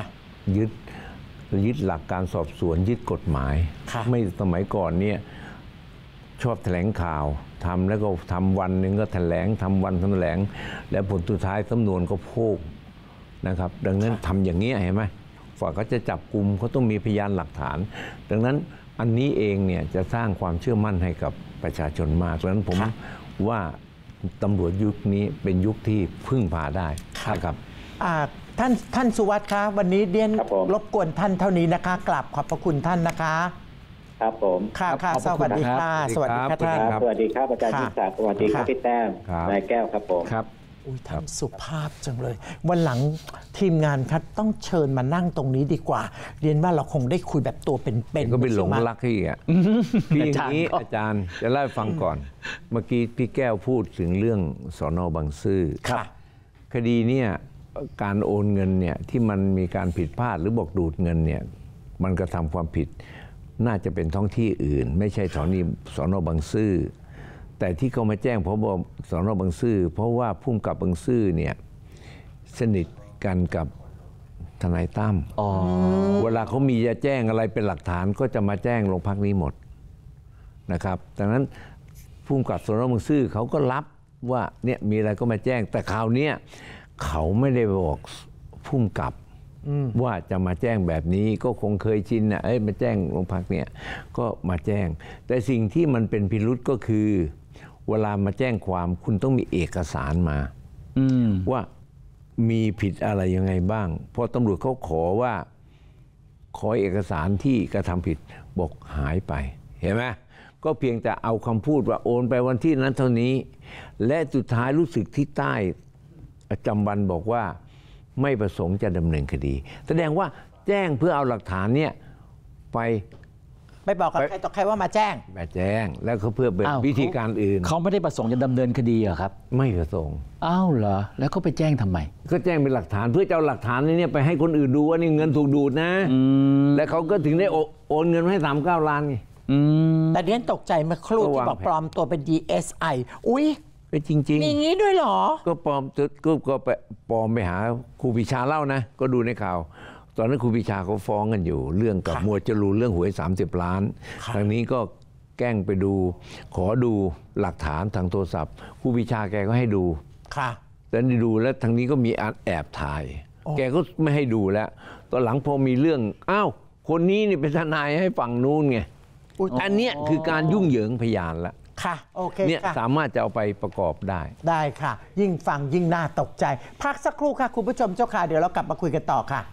ยึดยึดหลักการสอบสวนยึดกฎหมาย ไม่สมัยก่อนเนี่ยชอบแถลงข่าวทำแล้วก็ทำวันหนึ่งก็แถลงทำวันแถลงแล้วผลสุดท้ายสำนวนก็โพกนะครับดังนั้นทำอย่างนี้เห็นไหมฝ่ายเขาจะจับกลุ่มเขาต้องมีพยานหลักฐาน ดังนั้นอันนี้เองเนี่ยจะสร้างความเชื่อมั่นให้กับประชาชนมากดังนั้นผมว่าตำรวจยุคนี้เป็นยุคที่พึ่งพาได้ครับท่านท่านสุวัสดิ์คะวันนี้เดียนครับผมรบกวนท่านเท่านี้นะคะกราบขอบพระคุณท่านนะคะครับผมค่ะค่ะสวัสดีค่ะสวัสดีค่ะท่านสวัสดีครับอาจารย์ค่ะยิ่งศักดิ์สวัสดีครับค่ะพี่แต้มครับนายแก้วครับผมครับอุ้ยท่านสุภาพจังเลย วันหลังทีมงานครับต้องเชิญมานั่งตรงนี้ดีกว่า เรียนว่าเราคงได้คุยแบบตัวเป็นๆก็เป็นหลงใช่ไมรักที่อ่ะคืออย่างนี้อาจารย์จะเล่าให้ฟังก่อน เมื่อกี้พี่แก้วพูดถึงเรื่องสน.บางซื่อค่ะคดีเนี่ยการโอนเงินเนี่ยที่มันมีการผิดพลาดหรือบอกดูดเงินเนี่ยมันกระทำความผิดน่าจะเป็นท้องที่อื่น ไม่ใช่สน.สน.บางซื่อแต่ที่เขามาแจ้งพบสน.บางซื่อเพราะว่าผู้กำกับบางซื่อเนี่ยสนิทกันกับทนายตั้มเวลาเขามีจะแจ้งอะไรเป็นหลักฐานก็จะมาแจ้งโรงพักนี้หมดนะครับดังนั้นผู้กำกับสน.บางซื่อเขาก็รับว่าเนี่ยมีอะไรก็มาแจ้งแต่คราวนี้เขาไม่ได้บอกผู้กำกับว่าจะมาแจ้งแบบนี้ก็คงเคยชินนะเอ้ยมาแจ้งโรงพักเนี่ยก็มาแจ้งแต่สิ่งที่มันเป็นพิรุษก็คือเวลามาแจ้งความคุณต้องมีเอกสารมาว่ามีผิดอะไรยังไงบ้างพอตำรวจเขาขอว่าขอเอกสารที่กระทำผิดบอกหายไปเห็นไหมก็เพียงแต่เอาคำพูดว่าโอนไปวันที่นั้นเท่านี้และสุดท้ายรู้สึกที่ใต้จำวันบอกว่าไม่ประสงค์จะดำเนินคดีแสดงว่าแจ้งเพื่อเอาหลักฐานเนี่ยไปไปบอกกับใครต่อใครว่ามาแจ้งมาแจ้งแล้วก็เพื่อเป็นวิธีการอื่นเขาไม่ได้ประสงค์จะดำเนินคดีเหรอครับไม่ประสงค์อ้าวเหรอแล้วก็ไปแจ้งทำไมก็แจ้งเป็นหลักฐานเพื่อจะเอาหลักฐานนี้เนี่ยไปให้คนอื่นดูว่านี่เงินถูกดูดนะแล้วเขาก็ถึงได้โอนเงินให้สามเก้าล้านไงแต่เดียนตกใจเมื่อครู่ที่บอกปลอมตัวเป็น ดี เอส ไอ อุ้ยเป็นจริงมีอย่างนี้ด้วยเหรอๆก็ปลอมก็ก็ไปปลอมไปหาครูปรีชาเล่านะก็ดูในข่าวตอนนั้นครูปรีชาเขาฟ้องกันอยู่เรื่องกับหมวดจรูนเรื่องหวยสามสิบล้านทางนี้ก็แกล้งไปดูขอดูหลักฐานทางโทรศัพท์ครูปรีชาแกก็ให้ดูค่ะแต่นี่ดูแล้วทางนี้ก็มีแอบถ่าย แกก็ไม่ให้ดูแล้วตอนหลังพอมีเรื่องอ้าวคนนี้นี่เป็นทนายให้ฝั่งนู้นไงอันเนี้ยคือการยุ่งเหยิงพยานละค่ะโอเคเนี่ยค่ะสามารถจะเอาไปประกอบได้ได้ค่ะ ยิ่งฟังยิ่งน่าตกใจ พักสักครู่ค่ะ คุณผู้ชมเจ้าค่ะ เดี๋ยวเรากลับมาคุยกันต่อค่ะ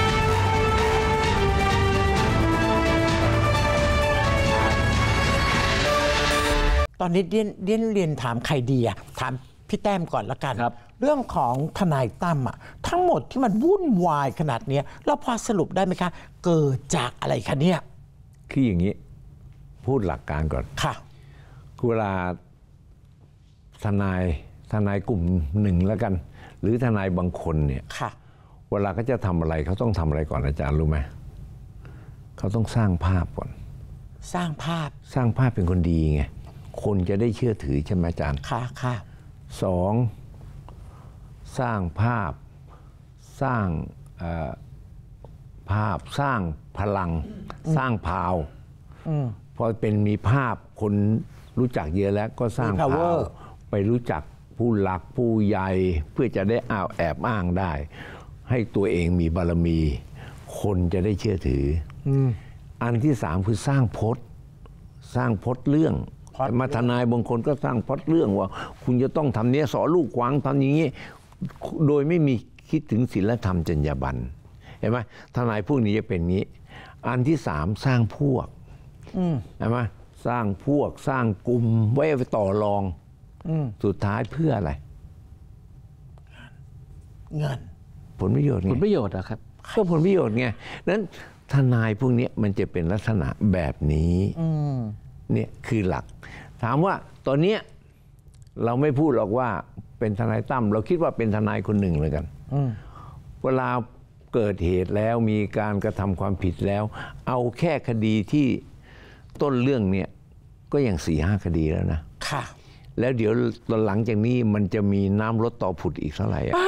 ตอนนี้เดียนเดียนเรียนถามใครดีอะถามพี่แต้มก่อนละกันครับเรื่องของทนายตั้มอะทั้งหมดที่มันวุ่นวายขนาดเนี้ยเราพอสรุปได้ไหมคะ เกิดจากอะไรคะเนี่ยคืออย่างนี้พูดหลักการก่อนค่ะเวลาทนายทนายกลุ่มหนึ่งแล้วกัน หรือทนายบางคนเนี่ยค่ะเวลาเขาจะทำอะไรเขาต้องทำอะไรก่อนอาจารย์รู้ไหมเขาต้องสร้างภาพก่อนสร้างภาพสร้างภาพเป็นคนดีไงคนจะได้เชื่อถือใช่ไหมอาจารย์ค่ะค่ะสองสร้างภาพสร้างเอ่อภาพสร้างพลังสร้างพาวพอเป็นมีภาพคนรู้จักเยอะแล้วก็สร้างพาวไปรู้จักผู้หลักผู้ใหญ่เพื่อจะได้อ้าวแอบอ้างได้ ให้ตัวเองมีบารมี คนจะได้เชื่อถืออันที่สามคือสร้างพจน์สร้างพจน์เรื่องมาทนายบางคนก็สร้างพจน์เรื่องว่า คุณจะต้องทำเนี้ยสอลูกขวางทำอย่างนี้โดยไม่มีคิดถึงศีลธรรมจรรยาบรรณเห็นไหมทนายพวกนี้จะเป็นนี้ อันที่สามสร้างพวกเห็นไหมสร้างพวกสร้างกลุ่มไว้ไปต่อรองสุดท้ายเพื่ออะไรเงินผลประโยชน์ไงผลประโยชน์อะครับก็ผลประโยชน์ไงนั้นทนายพวกนี้มันจะเป็นลักษณะแบบนี้เนี่ยคือหลัก ถามว่าตอนนี้เราไม่พูดหรอกว่าเป็นทนายตั้มเราคิดว่าเป็นทนายคนหนึ่งเลยกันเวลาเกิดเหตุแล้วมีการกระทำความผิดแล้ว เอาแค่คดีที่ต้นเรื่องเนี่ยก็อย่างสี่ห้าคดีแล้วนะค่ะแล้วเดี๋ยวตอนหลังจากนี้มันจะมีน้ำลดต่อผุดอีกเท่าไหร่อะ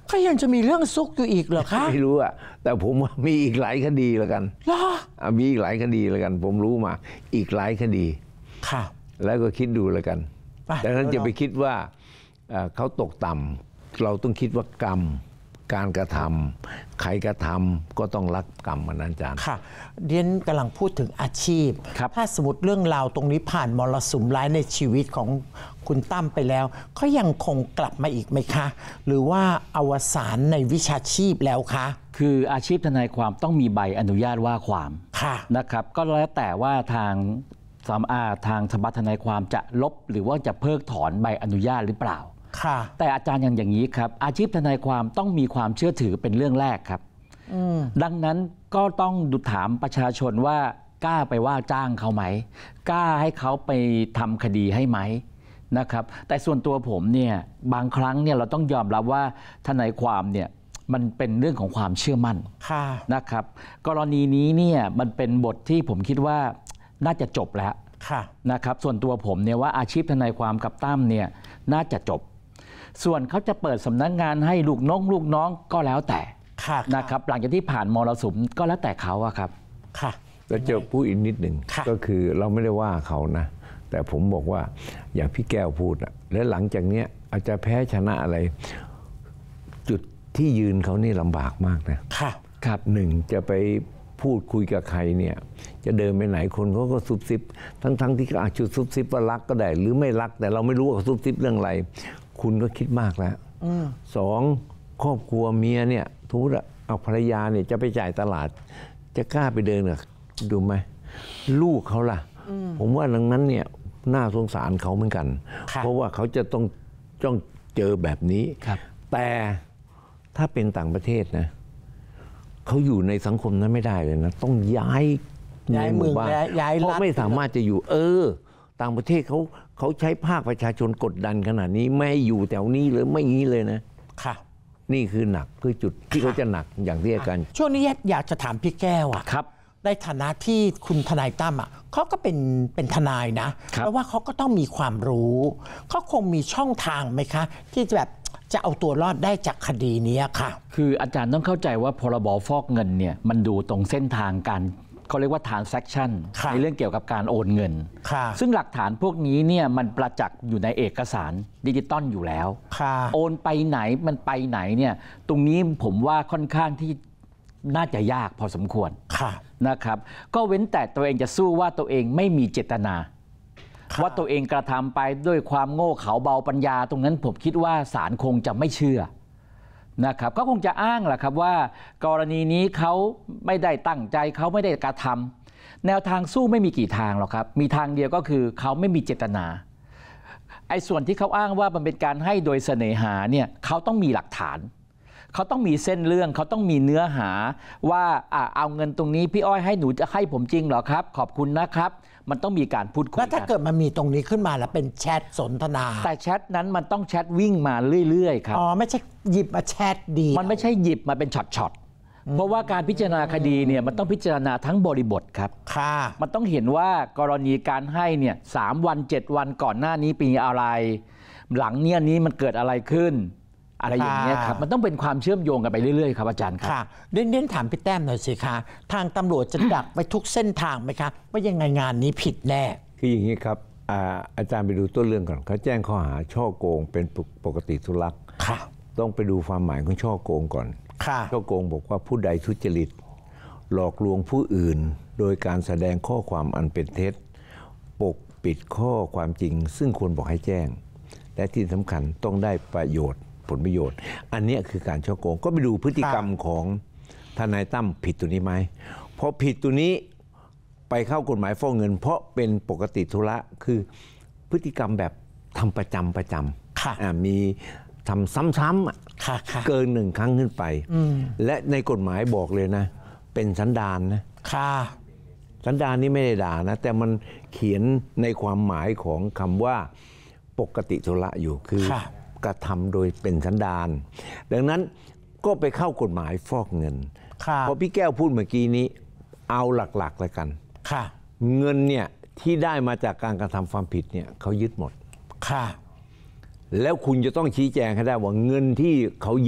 ก็ยังจะมีเรื่องซุกอยู่อีกเหรอคะไม่รู้อะแต่ผมว่ามีอีกหลายคดีแล้วกันเหรออ่ะมีอีกหลายคดีแล้วกัน ผมรู้มาอีกหลายคดีค่ะแล้วก็คิดดูแล้วกันไปดังนั้นเดี๋จะยวเราไปคิดว่าเอ่อเขาตกต่ำเราต้องคิดว่ากรรมการกระทำใครกระทำก็ต้องรับกรรมมันนั้นอาจารย์ค่ะเดียนกำลังพูดถึงอาชีพครับถ้าสมมติเรื่องราวตรงนี้ผ่านมรสุมร้ายในชีวิตของคุณตั้มไปแล้วเขายังคงกลับมาอีกไหมคะ หรือว่าอวสานในวิชาชีพแล้วคะคืออาชีพทนายความต้องมีใบอนุญาตว่าความค่ะนะครับก็แล้วแต่ว่าทางสามอาทางสภาทนายความจะลบหรือว่าจะเพิกถอนใบอนุญาตหรือเปล่าค่ะแต่อาจารย์ยังอย่างนี้ครับอาชีพทนายความต้องมีความเชื่อถือเป็นเรื่องแรกครับดังนั้นก็ต้องดูถามประชาชนว่ากล้าไปว่าจ้างเขาไหมกล้าให้เขาไปทำคดีให้ไหมนะครับแต่ส่วนตัวผมเนี่ยบางครั้งเนี่ยเราต้องยอมรับว่าทนายความเนี่ยมันเป็นเรื่องของความเชื่อมั่นค่ะนะครับกรณีนี้เนี่ยมันเป็นบทที่ผมคิดว่าน่าจะจบแล้วค่ะนะครับส่วนตัวผมเนี่ยว่าอาชีพทนายความกับตั้มเนี่ยน่าจะจบ ส่วนเขาจะเปิดสำนักงานให้ลูกน้องลูกน้องก็แล้วแต่ค่ะนะครับหลังจากที่ผ่านมรสุมก็แล้วแต่เขาอะครับค่ะแล้วจะพูดอีกนิดหนึ่งค่ะก็คือเราไม่ได้ว่าเขานะ แต่ผมบอกว่าอย่างพี่แก้วพูดอะและหลังจากเนี้ยอาจจะแพ้ชนะอะไร จุดที่ยืนเขานี่ลำบากมากนะค่ะครับหนึ่งจะไปพูดคุยกับใครเนี่ยจะเดินไปไหนคนเขาก็ซุบซิบทั้งๆทที่เขาอาจจะซุบซิบว่ารักก็ได้ หรือไม่รักแต่เราไม่รู้ว่าเขาซุบซิบเรื่องอะไร คุณก็คิดมากแล้วสองครอบครัวเมียเนี่ยทุกอะเอาภรรยาเนี่ยจะไปจ่ายตลาด จะกล้าไปเดินกับดูไหมลูกเขาล่ะ ผมว่าดังนั้นเนี่ยน่าสงสารเขาเหมือนกันค่ะเพราะว่าเขาจะต้องต้องเจอแบบนี้ครับแต่ถ้าเป็นต่างประเทศนะเขาอยู่ในสังคมนั้นไม่ได้เลยนะ ต้องย้ายย้ายในหมู่บ้านเมืองย้ายย้ายเพรัราะฐไม่สามารถจะอยู่ เออ ต่างประเทศเขาเขาใช้ภาคประชาชนกดดันขนาดนี้ ไม่ให้อยู่แถวนี้เลยไม่งี้เลยนะค่ะนี่คือหนักคือจุดที่เขาจะหนักอย่างที่อาจารย์ช่วงนี้อยากจะถามพี่แก้วอะครับในฐานะที่คุณทนายตั้มอ่ะเขาก็เป็นเป็นทนายนะครับ เพราะว่าเขาก็ต้องมีความรู้เขาคงมีช่องทางไหมคะ ที่จะแบบจะเอาตัวรอดได้จากคดีนี้ค่ะคืออาจารย์ต้องเข้าใจว่าพรบฟอกเงินเนี่ยมันดูตรงเส้นทางการเขาเรียกว่า transaction ค่ะในเรื่องเกี่ยวกับการโอนเงินค่ะซึ่งหลักฐานพวกนี้เนี่ยมันประจักษ์อยู่ในเอกสารดิจิตอลอยู่แล้วค่ะโอนไปไหนมันไปไหนเนี่ยตรงนี้ผมว่าค่อนข้างที่น่าจะยากพอสมควรค่ะนะครับก็เว้นแต่ตัวเองจะสู้ว่าตัวเองไม่มีเจตนาครับว่าตัวเองกระทำไปด้วยความโง่เขลาเบาปัญญา ตรงนั้นผมคิดว่าศาลคงจะไม่เชื่อนะครับก็คงจะอ้างแหละครับว่ากรณีนี้เขาไม่ได้ตั้งใจเขาไม่ได้กระทำแนวทางสู้ไม่มีกี่ทางหรอกครับมีทางเดียวก็คือเขาไม่มีเจตนาไอ้ส่วนที่เขาอ้างว่ามันเป็นการให้โดยเสน่หาเนี่ยเขาต้องมีหลักฐานเขาต้องมีเส้นเรื่องเขาต้องมีเนื้อหาว่าอ่ะเอาเงินตรงนี้พี่อ้อยให้หนูจะให้ผมจริงเหรอครับขอบคุณนะครับมันต้องมีการพูดคุยแล้วถ้ากันเกิดมันมีตรงนี้ขึ้นมาแล้วเป็นแชทสนทนาแต่แชทนั้นมันต้องแชทวิ่งมาเรื่อยๆครับอ๋อไม่ใช่หยิบมาแชทดีมันไม่ใช่หยิบมาเป็นช็อตๆเพราะว่าการพิจารณาคดีเนี่ยมันต้องพิจารณาทั้งบริบทครับค่ะมันต้องเห็นว่ากรณีการให้เนี่ยสามวันเจ็ดวันก่อนหน้านี้ปีอะไร หลังเนี่ยนี้มันเกิดอะไรขึ้น อะไรอย่างเงี้ยครับค่ะมันต้องเป็นความเชื่อมโยงกันไปเรื่อยๆครับอาจารย์ครับค่ะเด่นเด่นถามพี่แต้มหน่อยสิคะทางตำรวจจะดักไปทุกเส้นทางไหมคะว่ายังไงงานนี้ผิดแน่คืออย่างนี้ครับอาอาจารย์ไปดูต้นเรื่องก่อนเขาแจ้งข้อหาช่อโกงเป็นปกติทุลักษณ์ค่ะต้องไปดูความหมายของช่อโกงก่อนค่ะช่อโกงบอกว่าผู้ใดทุจริต หลอกลวงผู้อื่น โดยการแสดงข้อความอันเป็นเท็จ ปกปิดข้อความจริง ซึ่งควรบอกให้แจ้ง และที่สำคัญต้องได้ประโยชน์ผลประโยชน์ อันเนี้ยคือการช่อโกงก็ไปดูพฤติกรรมของทนายตั้มผิดตัวนี้ไหมพอผิดตัวนี้ไปเข้ากฎหมายฟอกเงิน เพราะเป็นปกติธุระคือพฤติกรรมแบบทำประจำประจำค่ะอ่ามีทำซ้ำๆอ่ะค่ะค่ะเกินหนึ่งครั้งขึ้นไป และในกฎหมายบอกเลยนะ เป็นสันดานนะค่ะสันดานนี่ไม่ได้ด่านะ แต่มันเขียนในความหมายของคำว่าปกติธุระอยู่คือค่ะกระทำโดยเป็นสันดาน ดังนั้นก็ไปเข้ากฎหมายฟอกเงินค่ะพอพี่แก้วพูดเมื่อกี้นี้เอาหลักๆเลยกันค่ะเงินเนี่ยที่ได้มาจากการกระทำความผิดเนี่ยเขายึดหมดค่ะแล้วคุณจะต้องชี้แจงให้ได้ว่าเงินที่เขายึด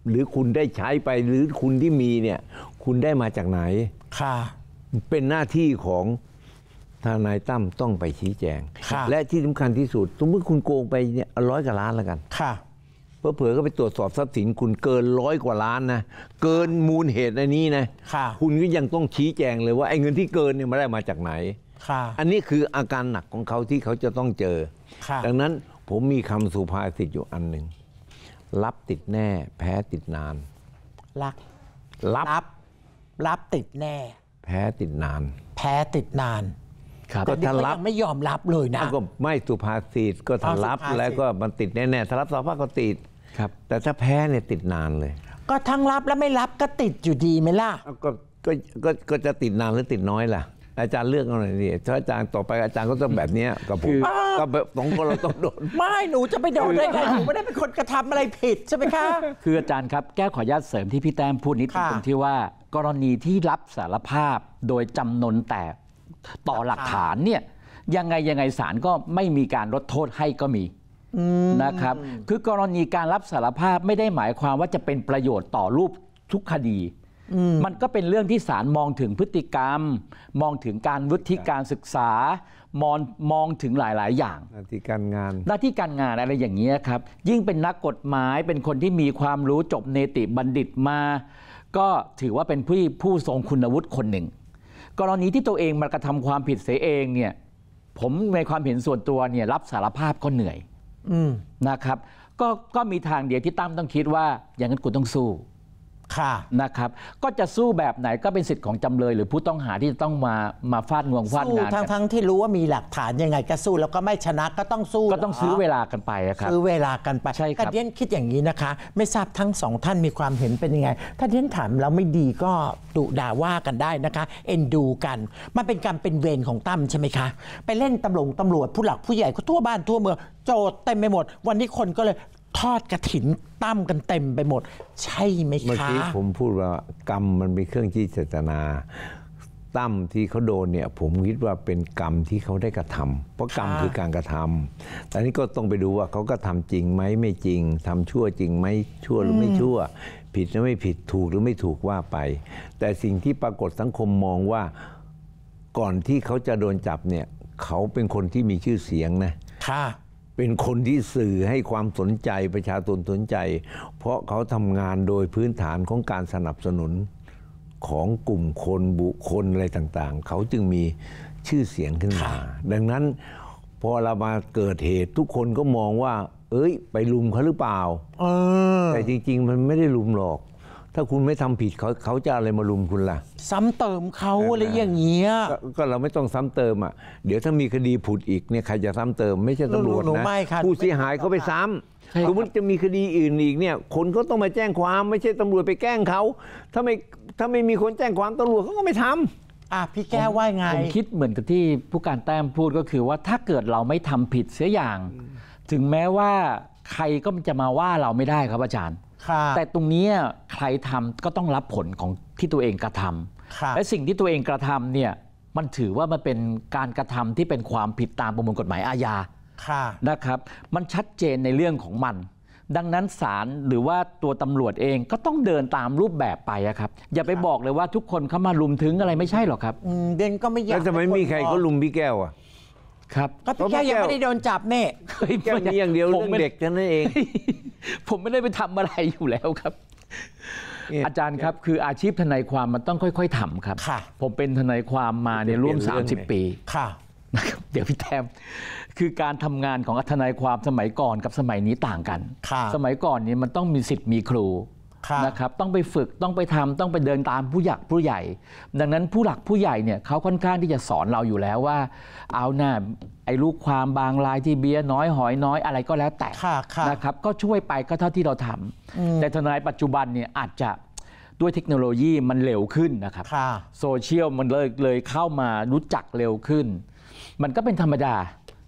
หรือคุณได้ใช้ไปหรือคุณที่มีเนี่ยคุณได้มาจากไหนค่ะเป็นหน้าที่ของทนายตั้มต้องไปชี้แจงค่ะและที่สำคัญที่สุดสมมติคุณโกงไปเนี่ยร้อยกว่าล้านแล้วกันค่ะเพื่อเผื่อก็ไปตรวจสอบทรัพย์สินคุณเกินร้อยกว่าล้านนะเกินมูลเหตุในนี้นะค่ะคุณก็ยังต้องชี้แจงเลยว่าไอ้เงินที่เกินเนี่ยมาได้มาจากไหนค่ะอันนี้คืออาการหนักของเขาที่เขาจะต้องเจอค่ะดังนั้นผมมีคำสุภาษิตอยู่อันหนึ่งรับติดแน่แพ้ติดนานรักรับรับ รับติดแน่แพ้ติดนานแพ้ติดนานครับก็แต่นี่ถ้าก็รับยังไม่ยอมรับเลยนะอ้าวก็ไม่สุภาษิตก็ถ้าอ๋อรับสุภาษิตแล้วก็มันติดแน่ๆถ้ารับสารภาพก็ติดครับแต่ถ้าแพ้เนี่ยติดนานเลยก็ทั้งรับและไม่รับก็ติดอยู่ดีไหมล่ะอ้าวก็ก็ก็ก็จะติดนานหรือติดน้อยล่ะ อาจารย์เลือกเอาหน่อยดิถ้าอาจารย์ต่อไปอาจารย์ก็ต้องแบบเนี้ยกับผมก็แบบสองคนเราต้องโดนไม่หนูจะไปโดนได้ไงหนูไม่ได้เป็นคนกระทำอะไรผิดใช่ไหมคะคืออาจารย์ครับแก้วขออนุญาตเสริมที่พี่แต้มพูดนิดนึงค่ะตรงที่ว่า กรณีที่รับสารภาพโดยจำนนแต่ต่อหลักฐานเนี่ยยังไงยังไงศาลก็ไม่มีการลดโทษให้ก็มีนะครับคือกรณีการรับสารภาพไม่ได้หมายความว่าจะเป็นประโยชน์ต่อรูปทุกคดี มันก็เป็นเรื่องที่ศาลมองถึงพฤติกรรม มองถึงการวุฒิการศึกษามองมองถึงหลาย ๆ อย่างหน้าที่การงานหน้าที่การงานอะไรอย่างนี้ยครับยิ่งเป็นนักกฎหมายเป็นคนที่มีความรู้จบเนติบัณฑิตมา ก็ถือว่าเป็นผู้ผู้ทรงคุณวุฒิคนหนึ่ง กรณีที่ตัวเองมากระทำความผิดเสียเองเนี่ยผมในความเห็นส่วนตัวเนี่ยรับสารภาพก็เหนื่อยนะครับก็ก็มีทางเดียวที่ตั้มต้องคิดว่าอย่างนั้นกูต้องสู้ค่ะนะครับก็จะสู้แบบไหนก็เป็นสิทธิ์ของจำเลยหรือผู้ต้องหาที่จะต้องมามาฟาดงวงฟาดสู้งานทั้งกันทั้งที่รู้ว่ามีหลักฐานยังไงก็สู้แล้วก็ไม่ชนะก็ต้องสู้ก็ต้องซื้อเวลากันไปอะครับซื้อเวลากันไปใช่ครับแต่เดียนคิดอย่างนี้นะคะ ไม่ทราบทั้งสองท่านมีความเห็นเป็นยังไง ถ้าเดียนถามแล้วไม่ดีก็ดุด่าว่ากันได้นะคะ เอ็นดูกันมันเป็นกรรมเป็นเวรของตั้มใช่ไหมคะ ไปเล่นตำรวจตำรวจผู้หลักผู้ใหญ่ก็ทั่วบ้านทั่วเมืองโจทย์เต็มไปหมด วันนี้คนก็เลยทอดกระถินตั้มกันเต็มไปหมด ใช่ไหมเมื่อคะกี้ผมพูดว่ากรรมมันเป็นเครื่องชี้เจตนาตั้มที่เขาโดนเนี่ยผมคิดว่าเป็นกรรมที่เขาได้กระทำเพราะกรรมคือการกระทำแต่นี้ก็ต้องไปดูว่าเขาก็ทำจริงไหมไม่จริงทำชั่วจริงไหมชั่วหรือไม่ชั่ว ผิดหรือไม่ผิดถูกหรือไม่ถูกว่าไป แต่สิ่งที่ปรากฏสังคมมองว่าก่อนที่เขาจะโดนจับเนี่ยเขาเป็นคนที่มีชื่อเสียงนะค่ะเป็นคนที่สื่อให้ความสนใจประชาชนสนใจ เพราะเขาทำงานโดยพื้นฐานของการสนับสนุนของกลุ่มคนบุคคลอะไรต่างๆ เขาจึงมีชื่อเสียงขึ้นมา ดังนั้นพอเรามาเกิดเหตุทุกคนก็มองว่า เอ้ย ไปลุมเขาหรือเปล่าเออแต่จริง ๆ มันไม่ได้ลุมหรอก ถ้าคุณไม่ทำผิดเขาเขาจะอะไรมาลุมคุณล่ะซ้ำเติมเขาอะไรอย่างเงี้ยก็ก็เราไม่ต้องซ้ำเติมอ่ะเดี๋ยวถ้ามีคดีผุดอีกเนี่ยใครจะซ้ำเติมไม่ใช่ตำรวจหนูนะไม่ค่ะผู้เสียหายเขาไปซ้ใช่ำครับสมมติจะมีคดีอื่นอีกเนี่ยคนก็ต้องมาแจ้งความไม่ใช่ตำรวจไปแกล้งเขาถ้าไม่ถ้าไม่มีคนแจ้งความตำรวจเขาก็ไม่ทำอ่ะพี่แก้วว่าไงผมคิดเหมือนกับที่ผู้การแต้มพูดก็คือว่าถ้าเกิดเราไม่ทำผิดเสียอย่าง ถึงแม้ว่าใครก็จะมาว่าเราไม่ได้ครับอาจารย์ค่ะแต่ตรงนี้ใครทำก็ต้องรับผลของที่ตัวเองกระทค่ะำและสิ่งที่ตัวเองกระทำเนี่ยมันถือว่ามันเป็นการกระทำที่เป็นความผิดตามประมวลกฎหมายอาญาค่ะนะครับมันชัดเจนในเรื่องของมัน ดังนั้นศาลหรือว่าตัวตำรวจเองก็ต้องเดินตามรูปแบบไปอะครับอย่าไปบอกเลยว่าทุกคนเข้ามาลุมถึงอะไรไม่ใช่หรอกครับอืมเดนก็ไม่อยากแล้วทำไมไม่มีใครเขาลุมพี่แก้วอ่ะครับก็พี่แก้วยังไม่ได้โดนจับเน่แก้วมีอย่างเดียวผเรื่มองไม่เด็กแค่นั้นเองผมไม่ได้ไปทำอะไรอยู่แล้วครับเนี่ยอาจารย์ครับคืออาชีพทนายความมันต้องค่อยๆทำครับค่ะผมเป็นทนายความมาเนี่ยร่วมเปลี่ยนเรื่องสามสิบไงปีค่ะนะครับเดี๋ยวพี่แทมคือการทำงานของทนายความสมัยก่อนกับสมัยนี้ต่างกันค่ะสมัยก่อนเนี่ยมันต้องมีสิทธิ์มีครูค่ะนะครับต้องไปฝึกต้องไปทำต้องไปเดินตามผู้หลักผู้ใหญ่ ดังนั้นผู้หลักผู้ใหญ่เนี่ยเขาค่อนข้างที่จะสอนเราอยู่แล้วว่า เอาหน้าไอ้ลูกความบางรายที่เบี้ยน้อยหอยน้อยอะไรก็แล้วแต่ค่ะค่ะนะครับก็ช่วยไปก็เท่าที่เราทำแต่ทนายปัจจุบันเนี่ยอาจจะด้วยเทคโนโลยีมันเร็วขึ้นนะครับค่ะโซเชียลมันเลยเลยเข้ามารู้จักเร็วขึ้น มันก็เป็นธรรมดา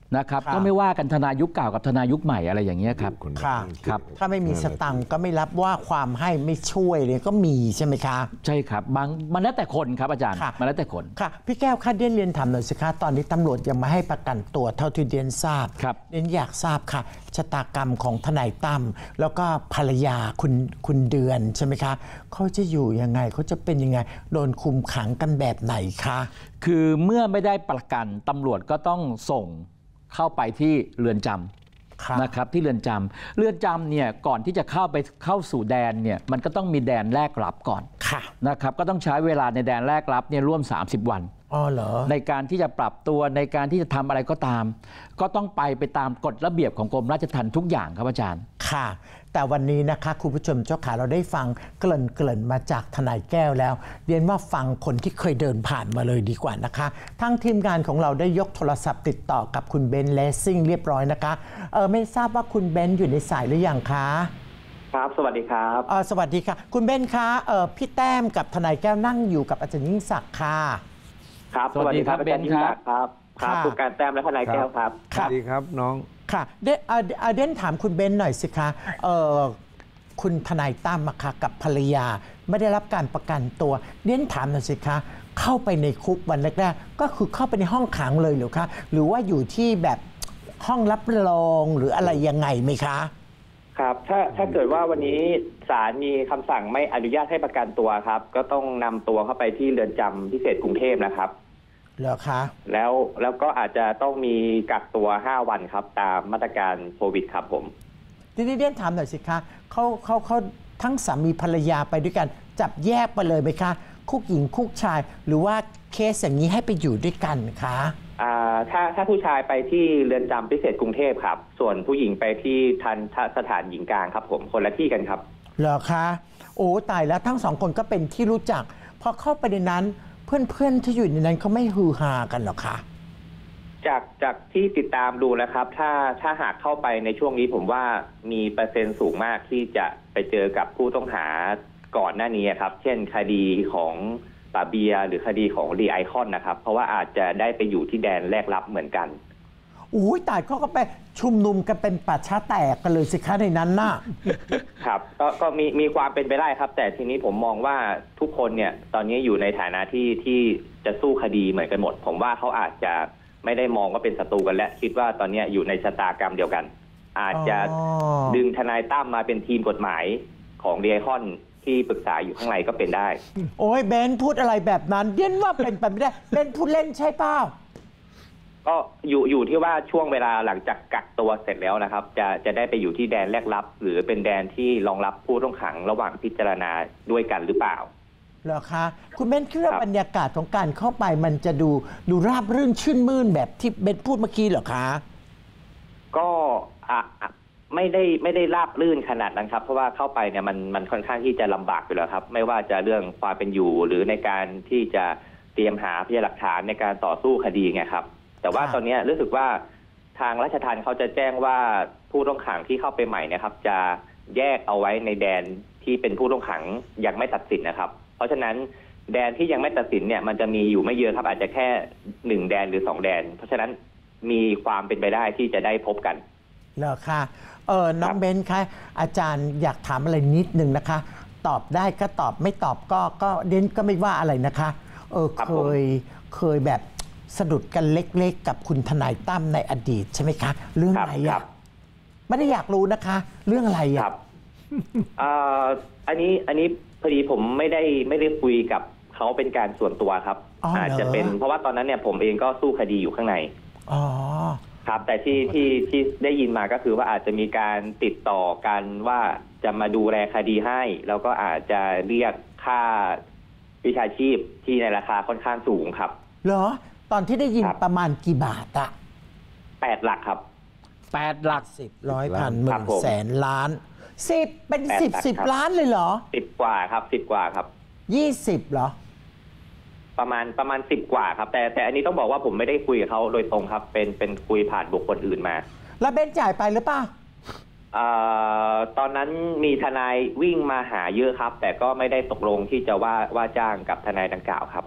นะครับก็ไม่ว่ากันทนายยุคเก่ากับทนายยุคใหม่อะไรอย่างเงี้ยครับค่ะครับถ้าไม่มีสตังค์ก็ไม่รับว่าความให้ไม่ช่วยเลยก็มีใช่ไหมคะใช่ครับบางมันแล้วแต่คนครับอาจารย์ค่ะมันแล้วแต่คนค่ะพี่แก้วคะเดียนเรียนถามหน่อยสิคะตอนนี้ตำรวจยังไม่ให้ประกันตัวเท่าที่เดียนทราบครับเดียนอยากทราบค่ะชะตากรรมของทนายตั้มแล้วก็ภรรยาคุณคุณเดือนใช่ไหมคะเขาจะอยู่ยังไงเขาจะเป็นยังไงโดนคุมขังกันแบบไหนคะคือเมื่อไม่ได้ประกันตำรวจก็ต้องส่งเข้าไปที่เรือนจครับำนะครับที่เรือนจำเรือนจำเนี่ยก่อนที่จะเข้าไปเข้าสู่แดนเนี่ยมันก็ต้องมีแดนแรกรับก่อนค่ะนะครับก็ต้องใช้เวลาในแดนแรกรับเนี่ยร่วม สามสิบ วันอ๋อเหรอในการที่จะปรับตัวในการที่จะทำอะไรก็ตาม ก็ต้องไปไปตามกฎระเบียบของกรมราชทัณฑ์ทุกอย่างครับอาจารย์ค่ะ แต่วันนี้นะคะคุณผู้ชมเจ้าขาเราได้ฟังเกริ่นเกริ่นมาจากทนายแก้วแล้วเรียนว่าฟังคนที่เคยเดินผ่านมาเลยดีกว่านะคะทั้งทีมงานของเราได้ยกโทรศัพท์ติดต่อกับคุณเบนซ์เลสซิ่งเรียบร้อยนะคะเออไม่ทราบว่าคุณเบนซ์อยู่ในสายหรือยังคะครับสวัสดีครับเออสวัสดีค่ะคุณเบนซ์คะเออพี่แต้มกับทนายแก้วนั่งอยู่กับอาจารย์ยิ่งศักดิ์ค่ะครับสวัสดีครับอาจารย์ยิ่งศักดิ์ครับครับค่ะผู้การแต้มและทนายแก้วครับสวัสดีครับน้องค่ะเดนเอ่อเอ่อเดนถามคุณเบนซ์หน่อยสิคะเออคุณทนายตั้มอะค่ะกับภรรยาไม่ได้รับการประกันตัวเดนถามหน่อยสิคะเข้าไปในคุกวันแรกๆก็คือเข้าไปในห้องขังเลยหรือคะหรือว่าอยู่ที่แบบห้องรับรองหรืออะไรยังไงไหมคะครับถ้าถ้าเกิดว่าวันนี้ศาลมีคำสั่งไม่อนุญาตให้ประกันตัวครับ ก็ต้องนำตัวเข้าไปที่เรือนจำพิเศษกรุงเทพนะครับเหรอคะแล้วแล้วก็อาจจะต้องมีกักตัวห้าวันครับ ตามมาตรการโควิดครับผมทีนี้เดนถามหน่อยสิคะเขาเขาเขาทั้งสามีภรรยาไปด้วยกันจับแยกไปเลยไหมคะคุกหญิงคุกชาย หรือว่าเคสอย่างนี้ให้ไปอยู่ด้วยกันคะอ่าถ้าถ้าผู้ชายไปที่เรือนจำพิเศษกรุงเทพครับ ส่วนผู้หญิงไปที่ทันสถานหญิงกลางครับผมคนละที่กันครับเหรอคะโอ้ตายแล้วทั้งสองคนก็เป็นที่รู้จักพอเข้าไปในนั้นเพื่อนๆที่อยู่ในนั้นเขาไม่ฮือฮากันหรอคะจากจากที่ติดตามดูนะครับ ถ้าถ้าหากเข้าไปในช่วงนี้ผมว่ามีเปอร์เซ็นต์สูงมากที่จะไปเจอกับผู้ต้องหาก่อนหน้านี้ครับ เช่นคดีของปาเบียหรือคดีของรีไอคอนนะครับ เพราะว่าอาจจะได้ไปอยู่ที่แดนแรกรับเหมือนกันอุ้ยตายเขาก็ไปชุมนุมกันเป็นป่าช้าแตกกันเลยสิคะในนั้นน่ะครับก็ก็มีมีความเป็นไปได้ครับ แต่ทีนี้ผมมองว่าทุกคนเนี่ยตอนนี้อยู่ในฐานะที่ที่จะสู้คดีเหมือนกันหมด ผมว่าเขาอาจจะไม่ได้มองว่าเป็นศัตรูกันและคิดว่าตอนนี้อยู่ในชะตากรรมเดียวกัน อาจจะอ๋อดึงทนายตั้มมาเป็นทีมกฎหมายของเรียคอนที่ปรึกษาอยู่ข้างในก็เป็นได้โอ้ยเบนพูดอะไรแบบนั้นเดียนว่าเป็นไปไม่ได้เบนพูดเล่นใช่เปล่าก็อยู่อยู่ที่ว่าช่วงเวลาหลังจากกักตัวเสร็จแล้วนะครับ จะจะได้ไปอยู่ที่แดนแรกรับ หรือเป็นแดนที่รองรับผู้ต้องขังระหว่างพิจารณาด้วยกันหรือเปล่าเหรอคะคุณเบนคิดว่าครับบรรยากาศของการเข้าไปมันจะดูดูราบรื่นชื่นมื่นแบบที่เบนพูดเมื่อกี้เหรอคะก็อ่ะอ่ะไม่ได้ไม่ได้ราบรื่นขนาดนั้นครับ เพราะว่าเข้าไปเนี่ยมันมันค่อนข้างที่จะลำบากอยู่แล้วครับ ไม่ว่าจะเรื่องความเป็นอยู่หรือในการที่จะเตรียมหาพยานหลักฐานในการต่อสู้คดีไงครับ แต่ว่าค่ะตอนนี้รู้สึกว่าทางราชทัณฑ์เขาจะแจ้งว่าผู้ต้องขังที่เข้าไปใหม่เนะครับ จะแยกเอาไว้ในแดนที่เป็นผู้ต้องขังยังไม่ตัดสินนะครับ เพราะฉะนั้นแดนที่ยังไม่ตัดสินเนี่ยมันจะมีอยู่ไม่เยอะครับ อาจจะแค่หนึ่งแดนหรือสองแดน เพราะฉะนั้นมีความเป็นไปได้ที่จะได้พบกันเหรอคะเออน้องครับเบนคะอาจารย์อยากถามอะไรนิดนึงนะคะ ตอบได้ก็ตอบไม่ตอบก็ก็เดนก็ไม่ว่าอะไรนะคะเออครับเคผมยเคยแบบสะดุดกันเล็กๆ กับคุณทนายตั้มในอดีตใช่ไหมคะ เรื่องครัอะไรครัอะบไม่ได้อยากรู้นะคะ เรื่องอะไรคอะรับเอ่ออันนี้อันนี้พอดีผมไม่ได้ไม่ได้คุยกับเขาเป็นการส่วนตัวครับอ๋อเหรออาจจะเป็นเพราะว่าตอนนั้นเนี่ยผมเองก็สู้คดีอยู่ข้างในอ๋อครับ แต่ที่ที่ที่ได้ยินมาก็คือว่าอาจจะมีการติดต่อกันว่าจะมาดูแลคดีให้ แล้วก็อาจจะเรียกค่าวิชาชีพที่ในราคาค่อนข้างสูงครับเหรอ ตอนที่ได้ยินครับประมาณกี่บาทอะแปดหลักครับแปดหลักสิบร้อยพันหครัมื่บนผมแสนล้านสิบเป็นแปดสิบหลักสิบครับล้านเลยเหรอสิบกว่าครับสิบกว่าครับยี่สิบเหรอประมาณประมาณสิบกว่าครับ แต่แต่อันนี้ต้องบอกว่าผมไม่ได้คุยกับเขาโดยตรงครับ เป็นเป็นคุยผ่านบุคคลอื่นมาแล้วเบนจ่ายไปหรือเปล่าเอ่อตอนนั้นมีทนายวิ่งมาหาเยอะครับ แต่ก็ไม่ได้ตกลงที่จะว่าว่าจ้างกับทนายดังกล่าวครับ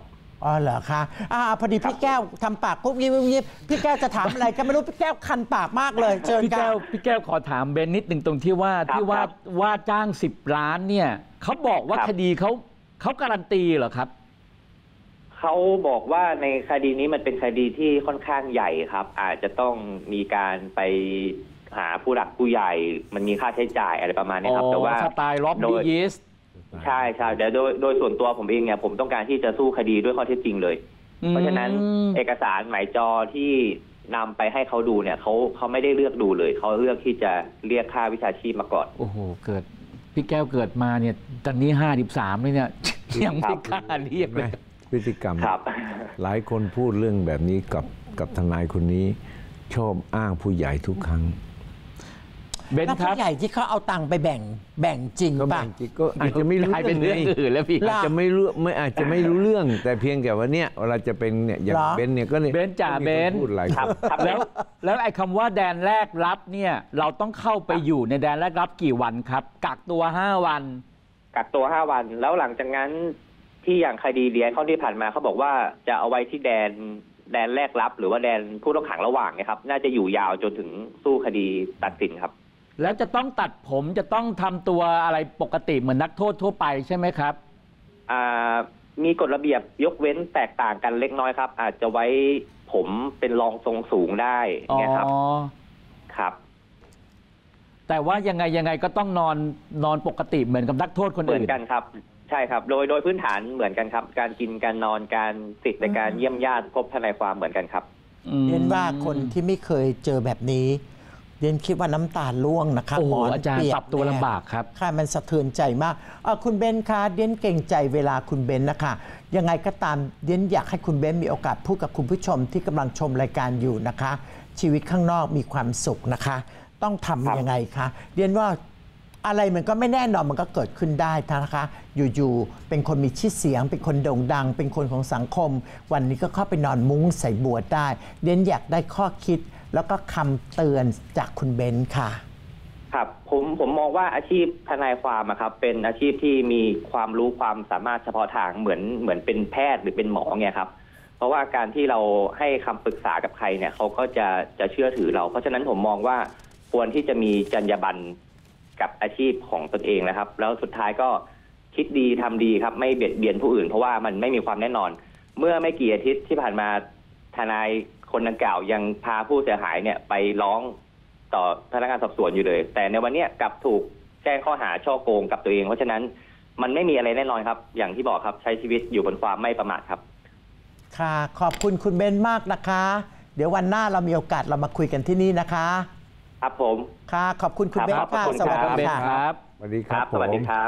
อ๋อเหรอคะอ่าพอดีพี่แก้วทำปากกุ๊บยิบยิบพี่แก้วจะถามอะไรก็ไม่รู้พี่แก้วคันปากมากเลยเชิญพี่ค่ะแก้วพี่แก้วขอถามเบนนิดหนึ่งตรงที่ว่าครับที่ว่าครับว่าจ้างสิบล้านเนี่ยเขาบอกว่าครับคดีเขาเขาการันตีเหรอครับเขาบอกว่าในคดีนี้มันเป็นคดีที่ค่อนข้างใหญ่ครับ อาจจะต้องมีการไปหาผู้หลักผู้ใหญ่ มันมีค่าใช้จ่ายอะไรประมาณนี้ครับ แต่ว่าสไตล์ล็อบโดบี้ยยิสใช่ใช่แต่โดยโดยส่วนตัวผมเองเนี่ยผมต้องการที่จะสู้คดีด้วยข้อเท็จจริงเลย เพราะฉะนั้นเอกสารหมายจอที่นำไปให้เขาดูเนี่ยเขาเขาไม่ได้เลือกดูเลย เขาเลือกที่จะเรียกค่าวิชาชีพมาก่อนโอ้โหเกิดพี่แก้วเกิดมาเนี่ยตอนนี้ห้าสิบสามเลยเนี่ย ยังไม่กล้าเรียกเลยพฤติกรรมครับหลายคนพูดเรื่องแบบนี้กับกับทนายคนนี้ ชอบอ้างผู้ใหญ่ทุกครั้งเบนแล้วครัผู้บใหญ่ที่เขาเอาตังค์ไปแบ่งแบ่งจริงก็ป่ะบางทีก็อาจจะไม่รู้กลายเป็นเรื่องไอื่นแล้วพี่ล่ะอาจจะไม่รู้ไม่อาจจะไม่รู้เรื่อง แต่เพียงแต่ว่าเนี่ยเวลาจะเป็นเนี่ยอย่างเหรอเบนเนี่ยก็เนี่ยเบนจ่าก็มีเบนคพูดหลายคครับนครับแล้วแล้วไอ้คำว่าแดนแรกรับเนี่ยเราต้องเข้าไปอยู่ในแดนแรกรับกี่วันครับ กักตัวห้าวันกักตัวห้าวัน แล้วหลังจากนั้นที่อย่างคดีเลี้ยงเขาที่ผ่านมาเขาบอกว่าจะเอาไว้ที่แดนแดนแรกรับ หรือว่าแดนผู้ต้องขังระหว่างเนี่ยครับ น่าจะอยู่ยาวจนถึงสู้คดีตัดสินครับแล้วจะต้องตัดผมจะต้องทำตัวอะไรปกติเหมือนนักโทษทั่วไปใช่ไหมครับอ่ามีกฎระเบียบยกเว้นแตกต่างกันเล็กน้อยครับ อาจจะไว้ผมเป็นรองทรงสูงได้อย่างเนี่ยครับอ๋อครับแต่ว่ายังไงยังไงก็ต้องนอนนอนปกติเหมือนกับนักโทษคนเหมืออื่นนกันครับ ใช่ครับ โดยโดยพื้นฐานเหมือนกันครับ การกินการนอนการสิทธิ์ในการเยี่ยมญาติพบทนายความเหมือนกันครับอืมเรียนว่าคนที่ไม่เคยเจอแบบนี้เรียนคิดว่าน้ำตาล่วงนะคะโอ้โหหมนอาจารย์เปียกปรับตัวแน่ลำบากครับค่ะมันสะเทือนใจมากเอ่อคุณเบนคะเดียนเก่งใจเวลาคุณเบนนะคะยังไงก็ตามเดียนอยากให้คุณเบนมีโอกาสพูดกับคุณผู้ชมที่กำลังชมรายการอยู่นะคะ ชีวิตข้างนอกมีความสุขนะคะ ต้องทำยังไงคะเดียนว่าอะไรมันก็ไม่แน่นอนมันก็เกิดขึ้นได้นะคะ อยู่ๆเป็นคนมีชื่อเสียง เป็นคนโด่งดัง เป็นคนของสังคม วันนี้ก็เข้าไปนอนมุ้งใส่บัวได้ เดียนอยากได้ข้อคิดแล้วก็คำเตือนจากคุณเบนค่ะครับผมผมมองว่าอาชีพทนายความอะครับเป็นอาชีพที่มีความรู้ความสามารถเฉพาะทางเหมือนเหมือนเป็นแพทย์หรือเป็นหมอเนี่ยครับเพราะว่าการที่เราให้คำปรึกษากับใครเนี่ยเขาก็จะจะเชื่อถือเรา เพราะฉะนั้นผมมองว่าควรที่จะมีจรรยาบรรณกับอาชีพของตนเองนะครับ แล้วสุดท้ายก็คิดดีทำดีครับไม่เบียดเบียนผู้อื่นเพราะว่ามันไม่มีความแน่นอน เมื่อไม่กี่อาทิตย์ที่ผ่านมาทนายคนดังกล่าวยังพาผู้เสียหายเนี่ยไปร้องต่อพนักงานสอบสวนอยู่เลย แต่ในวันนี้กลับถูกแจ้งข้อหาช่อโกงกับตัวเอง เพราะฉะนั้นมันไม่มีอะไรแน่นอนครับ อย่างที่บอกครับใช้ชีวิตอยู่บนความไม่ประมาทครับค่ะขอบคุณคุณเบนมากนะคะ เดี๋ยววันหน้าเรามีโอกาสเรามาคุยกันที่นี่นะคะครับผมค่ะขอบคุณคุณเบนครับขค่ะอบคุณสวัสครัดีบค่ะครับสวัสดีคครัรับบสวัสดีผมครับ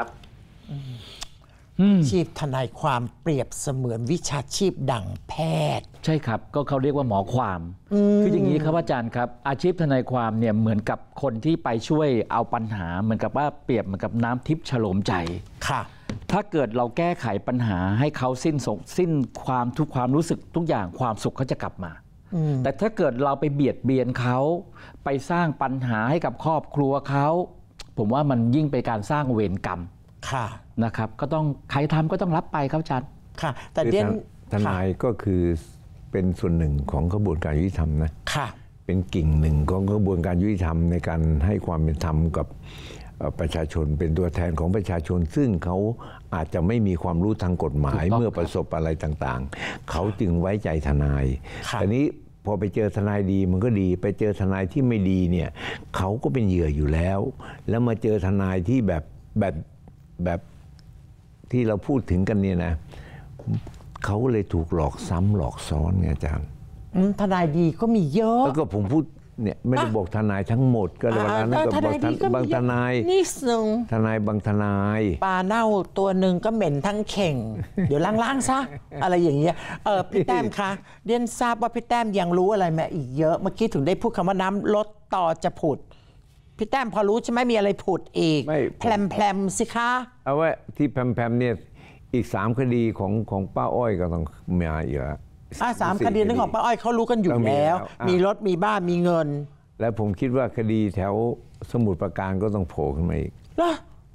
ชีพทนายความเปรียบเสมือนวิชาชีพดั่งแพทย์ใช่ครับก็เขาเรียกว่าหมอความ คืออย่างนี้ครับอาจารย์ครับ อาชีพทนายความเนี่ยเหมือนกับคนที่ไปช่วยเอาปัญหาเหมือนกับว่าเปรียบเหมือนกับน้ำทิพย์ฉโลมใจค่ะถ้าเกิดเราแก้ไขปัญหาให้เขาสิ้นสงสิ้นความทุกความรู้สึกทุกอย่างความสุขเขาจะกลับมา แต่ถ้าเกิดเราไปเบียดเบียนเขาไปสร้างปัญหาให้กับครอบครัวเขาผมว่ามันยิ่งเป็นการสร้างเวรกรรมค่ะนะครับก็ต้องใครทำก็ต้องรับไปครับอาจารย์ค่ะ แต่คือเดียนทนายก็คือเป็นส่วนหนึ่งของกระบวนการยุติธรรมนะค่ะเป็นกิ่งหนึ่งของกระบวนการยุติธรรมในการให้ความเป็นธรรมกับเอ่อประชาชนเป็นตัวแทนของประชาชน ซึ่งเขาอาจจะไม่มีความรู้ทางกฎหมายถูกต้องเมื่อประสบอะไรต่างๆ เขาจึงไว้ใจทนายครับแต่นี้พอไปเจอทนายดีมันก็ดี ไปเจอทนายที่ไม่ดีเนี่ยเขาก็เป็นเหยื่ออยู่แล้ว แล้วมาเจอทนายที่แบบแบบแบบที่เราพูดถึงกันเนี่ยนะเขาเลยถูกหลอกซ้ำหลอกซ้อนไงอาจารย์อืมทนายดีก็มีเยอะแล้วก็ผมพูดเนี่ยไม่ได้บอกทนายทั้งหมดก็เลยวันนั้นก็บอกทนบางทนายนี่ซึ่งทนายบางทนายปลาเน่าตัวหนึ่งก็เหม็นทั้งเข่ง เดี๋ยวล้างๆซะ อะไรอย่างเงี้ยเออพี่แต้มคะเรียนทราบว่าพี่แต้มยังรู้อะไรมาอีกเยอะเมื่อกี้ถึงได้พูดคำว่าน้ำลดต่อจะผุดพี่แต้มพอรู้ใช่ไหมมีอะไรผุดอีกไม่แพลมแพลมๆสิคะเอาไว้ที่แพมๆเนี่ยอีกสามคดีของของป้าอ้อยก็ต้องมาอีกแล้วอ่ะสามคดีนั้นของป้าอ้อยเขารู้กันอยู่ต้องมีแล้วแล้วอ่ะมีรถมีบ้านมีเงินและผมคิดว่าคดีแถวสมุทรปราการก็ต้องโผล่ขึ้นมาอีกเหรอ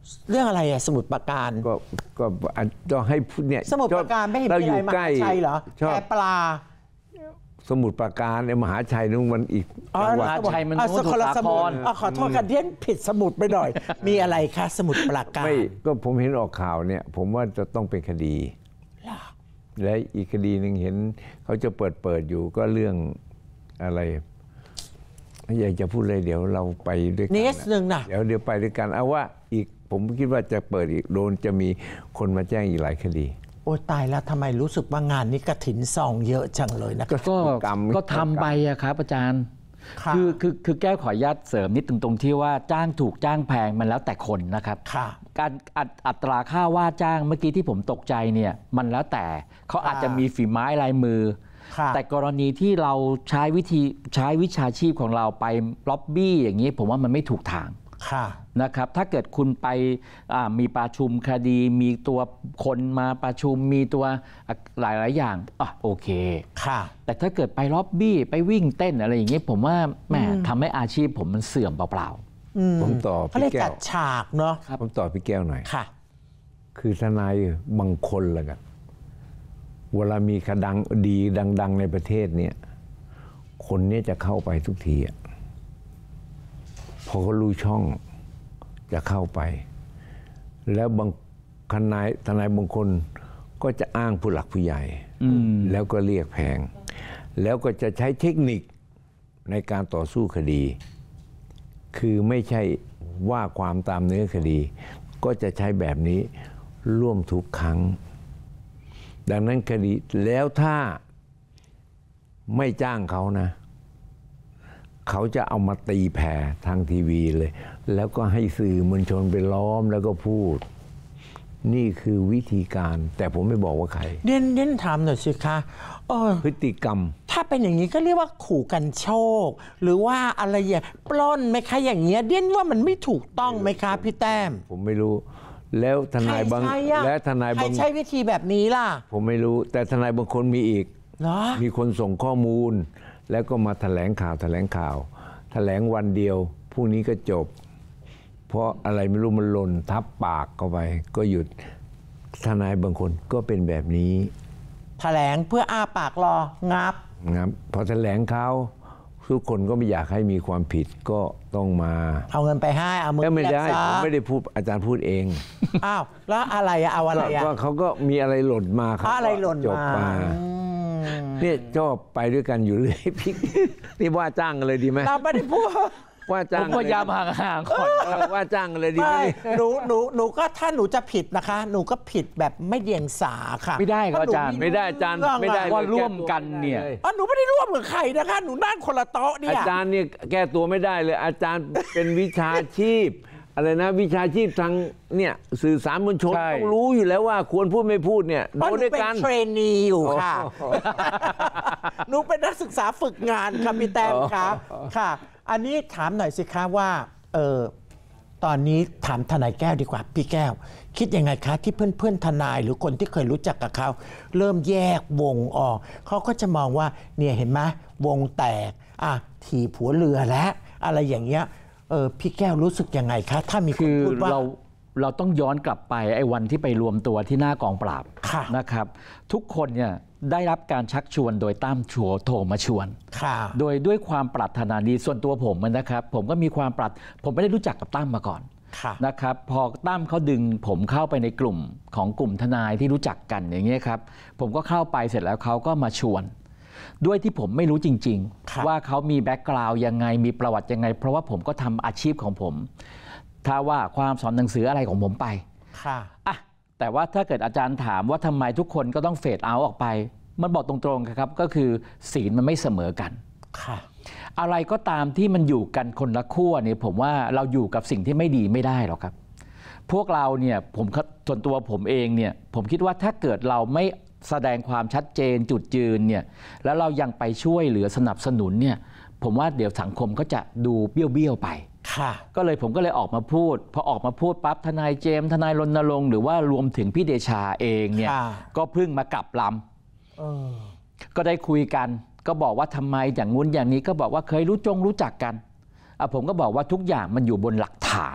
เรื่องอะไรอะสมุทรปราการก็ก็ต้องให้พูดเนี่ยสมุทรปราการไม่เห็นเรามีออะไรยู่มใกล้หาชัยเหรอชอบแพปลาสมุทรปราการในมหาชัยนู่นมันอีกจังหวัดมหาชัยมันอ่ะสมุทรคนละสาสคมุทรรอ่ะขอโทษกันเที่ยนผิดสมุทรไปหน่อย มีอะไรคะสมุทรปราการไม่ก็ผมเห็นออกข่าวเนี่ยผมว่าจะต้องเป็นคดี และอีกคดีหนึ่งเห็นเขาจะเปิดเปิดอยู่ก็เรื่องอะไรไม่อยากจะพูดเลยเดี๋ยวเราไปด้วยกันเนสหนึ่งนะเดี๋ยวเดี๋ยวไปด้วยกันเอาว่าอีกผมคิดว่าจะเปิดอีกโดนจะมีคนมาแจ้งอีกหลายคดีโอ้ตายแล้วทำไมรู้สึกว่างานนี้กระถินซองเยอะจังเลยนะก็ก็กรรมก็ทำไปอะครับอาจารย์ค่ะคือคือคือแก้วขออนุญาตเสริมนิดตรงตรงที่ว่าจ้างถูกจ้างแพงมันแล้วแต่คนนะครับค่ะการอัตอัตราค่าว่าจ้างเมื่อกี้ที่ผมตกใจเนี่ยมันแล้วแต่เขาอาจจะมีฝีไม้ลายมือค่ะแต่กรณีที่เราใช้วิธีใช้วิชาชีพของเราไปล็อบบี้อย่างนี้ผมว่ามันไม่ถูกทางค่ะนะครับถ้าเกิดคุณไปอ่ามีประชุมคดี มีตัวคนมาประชุมมีตัวหลายหลายๆอย่างอ่ะโอเคค่ะแต่ถ้าเกิดไปล็อบบี้ไปวิ่งเต้นอะไรอย่างเงี้ยผมว่าแหมทำให้อาชีพผมมันเสื่อมเปล่าผมตอบเขาเรียพี่กแก้จัวดฉากเนาะผมตอบพี่แก้วหน่อยค่ะคือทนายบางคนละกันเวลามีคดังดีดัง ๆ ในประเทศเนี่ยคนเนี้จะเข้าไปทุกทีอะพอเขารู้ช่องจะเข้าไป แล้วบางทนายทนายบางคนก็จะอ้างผู้หลักผู้ใหญ่ แล้วก็เรียกแพง แล้วก็จะใช้เทคนิคในการต่อสู้คดี คือไม่ใช่ว่าความตามเนื้อคดี ก็จะใช้แบบนี้ร่วมทุกครั้ง ดังนั้นคดีแล้วถ้าไม่จ้างเขานะ เขาจะเอามาตีแผ่ทางทีวีเลย แล้วก็ให้สื่อมวลชนไปล้อมแล้วก็พูด นี่คือวิธีการ แต่ผมไม่บอกว่าใครเด่นเด่นถามหน่อยสิคะเออพฤติกรรมถ้าเป็นอย่างนี้ก็เรียกว่าขู่กันโชค หรือว่าอะไรอย่างปล้นไหมคะอย่างเงี้ยเด่นว่ามันไม่ถูกต้องไหมคะพี่แต้มผมไม่รู้ แล้วทนายบางใครใช้อะและทนายใครบางใช้วิธีแบบนี้ล่ะผมไม่รู้ แต่ทนายบางคนมีอีกเหรอมีคนส่งข้อมูล แล้วก็มาแถลงข่าวแถลงข่าว แถลงวันเดียวพรุ่งนี้ก็จบ เพราะอะไรไม่รู้มันหล่นทับปากเข้าไป ก็หยุดทนายบางคนก็เป็นแบบนี้แถลงเพื่ออ้าปากรองับนะครับพอแถลงเขาทุกคนก็ไม่อยากให้มีความผิดก็ต้องมาเอาเงินไปให้เอามือเอ้ยไม่ได้แลกซะผมไม่ได้พูดอาจารย์พูดเองอ้าวแล้วอะไรอะเอาอะไรอะก็เขาก็มีอะไรหล่นมาเขาอะไรหล่นจบมามาอืมเนี่ยชอบไปด้วยกันอยู่เลย พี่นี่ว่าจ้างกันเลยดีไหมเราไม่ได้พูดว่าๆจ้าผงมพยายามห่างๆก่อนเออว่าจ้างกันเลยดีไหมไม่หนูหนูหนูก็ถ้าหนูจะผิดนะคะ หนูก็ผิดแบบไม่เดียงสาค่ะไม่ได้ครับอาจารย์เพะหนูไม่ได้อาจารย์เงไม่ได้อะว่าร่วมกันเนี่ยอ๋อหนูไม่ได้ร่วมกับใครนะคะ หนูนั่งคนละโต๊ะเนี่อาย จารย์เนี่ยแก้ตัวไม่ได้เลย อาจารย์เป็นวิชาชีพ อะไรนะวิชาชีพทางเนี่ยสื่อสารมวลชนใช่ต้องรู้อยู่แล้วว่าควรพูดไม่พูดเนี่ยเพราะโดหนนูด้วยเป็นกันเทรนนีอยู่ค่ะโอ้โหหนูเป็นนักศึกษาฝึกงานค่ะพี่แต้มครับค่ะ อันนี้ถามหน่อยสิคะว่าเออตอนนี้ถามทนายแก้วดีกว่าพี่แก้ว คิดยังไงคะที่เพื่อนๆทนายหรือคนที่เคยรู้จักกับเขาเริ่มแยกวงออกเขาก็จะมองว่าเนี่ยเห็นไหมวงแตกอ่ะถีบหัวเรือแล้วอะไรอย่างเงี้ยเออพี่แก้วรู้สึกยังไงคะถ้ามีคคืนอพูดว่าเราเราต้องย้อนกลับไปไอ้วันที่ไปรวมตัวที่หน้ากองปราบค่ะนะครับ ทุกคนเนี่ยได้รับการชักชวนโดยตั้มชัวโทรมาชวนค่ะโดยด้วยความปรารถนาดีส่วนตัวผมนะครับ ผมก็มีความปรารถผมไม่ได้รู้จักกับตั้มมาก่อนค่ะนะครับ พอตั้มเขาดึงผมเข้าไปในกลุ่มของกลุ่มทนายที่รู้จักกันอย่างเงี้ยครับผมก็เข้าไปเสร็จแล้วเขาก็มาชวน ด้วยที่ผมไม่รู้จริงครับๆ ว่าเขามีแบ็กกราวด์ยังไงมีประวัติยังไง เพราะว่าผมก็ทำอาชีพของผม ถ้าว่าความสอนหนังสืออะไรของผมไปค่ะอะแต่ว่าถ้าเกิดอาจารย์ถามว่าทำไมทุกคนก็ต้องเฟดเอาท์ออกไป มันบอกตรงๆครับก็คือศีลมันไม่เสมอกันค่ะอะไรก็ตามที่มันอยู่กันคนละขั้วเนี่ยผมว่าเราอยู่กับสิ่งที่ไม่ดีไม่ได้หรอกครับ พวกเราเนี่ยผมส่วนตัวผมเองเนี่ยผมคิดว่าถ้าเกิดเราไม่แสดงความชัดเจนจุดยืนเนี่ยแล้วเรายังไปช่วยเหลือสนับสนุนเนี่ยผมว่าเดี๋ยวสังคมก็จะดูเบี้ยวๆไปค่ะก็เลยผมก็เลยออกมาพูดพอออกมาพูดปั๊บทนายเจมส์ทนายรณรงค์หรือว่ารวมถึงพี่เดชาเองเนี่ยค่ะก็เพิ่งมากลับลเออำก็ได้คุยกัน ก็บอกว่าทำไมอย่างงู้นอย่างนี้ก็บอกว่าเคยรู้จงรู้จักกันอ่ะผมก็บอกว่าทุกอย่างมันอยู่บนหลักฐาน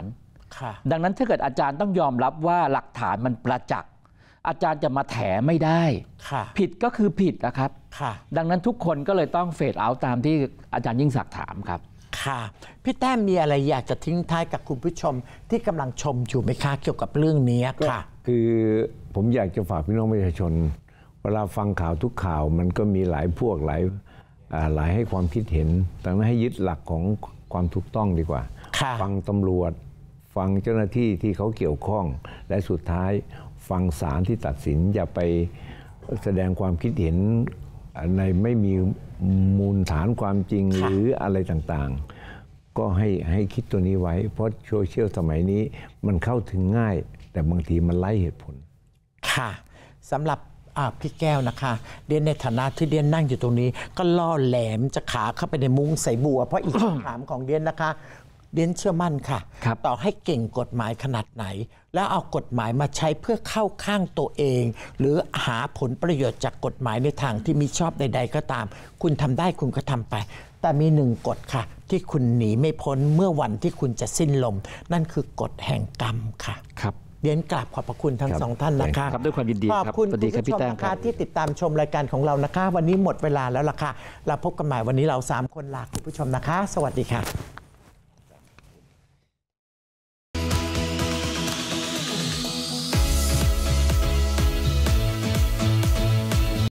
ค่ะดังนั้นถ้าเกิดอาจารย์ต้องยอมรับว่าหลักฐานมันประจักษ์อาจารย์จะมาแถไม่ได้ค่ะผิดก็คือผิดนะครับค่ะดังนั้นทุกคนก็เลยต้องเฟดเอาท์ตามที่อาจารย์ยิ่งศักดิ์ถามครับค่ะพี่แต้มมีอะไรอยากจะทิ้งท้ายกับคุณผู้ชมที่กำลังชมอยู่ไหมคะเกี่ยวกับเรื่องนี้ค่ะคือผมอยากจะฝากพี่น้องประชาชน เวลาฟังข่าวทุกข่าวมันก็มีหลายพวกหลายอ่าหลายให้ความคิดเห็นดังนั้นให้ยึดหลักของความถูกต้องดีกว่าค่ะฟังตำรวจ ฟังเจ้าหน้าที่ที่เขาเกี่ยวข้อง และสุดท้ายฟังศาลที่ตัดสินอย่าไปแสดงความคิดเห็นในไม่มีมูลฐานความจริงหรืออะไรต่างๆ ก็ให้ให้คิดตัวนี้ไว้ เพราะโซเชียลสมัยนี้มันเข้าถึงง่าย แต่บางทีมันไร้เหตุผลค่ะสำหรับอ่าพี่แก้วนะคะเดียนในฐานะที่เดียนนั่งอยู่ตรงนี้ ก็ล่อแหลมจะขาเข้าไปในมุ้งใส่บัว เพราะอีก คำถามของเดียนนะคะ เดียนเชื่อมั่นค่ะครับต่อให้เก่งกฎหมายขนาดไหน แล้วเอากฎหมายมาใช้เพื่อเข้าข้างตัวเอง หรือหาผลประโยชน์จากกฎหมายในทางที่มิชอบใด ๆ ก็ตาม คุณทำได้คุณก็ทำไป แต่มีหนึ่งกฎค่ะ ที่คุณหนีไม่พ้นเมื่อวันที่คุณจะสิ้นลม นั่นคือกฎแห่งกรรมค่ะครับเรียนกราบขอบพระคุณทั้งครับสองท่านนะคะครับด้วยความยินดีขคอรับบ คุณสวัสคุดีณครับผู้ชพี่มแต้มนะครัคะบที่ติดตามชมรายการของเรานะคะ วันนี้หมดเวลาแล้วล่ะค่ะเราพบกันใหม่วันนี้เราสามคนลาคุณผู้ชมนะคะ สวัสดีค่ะ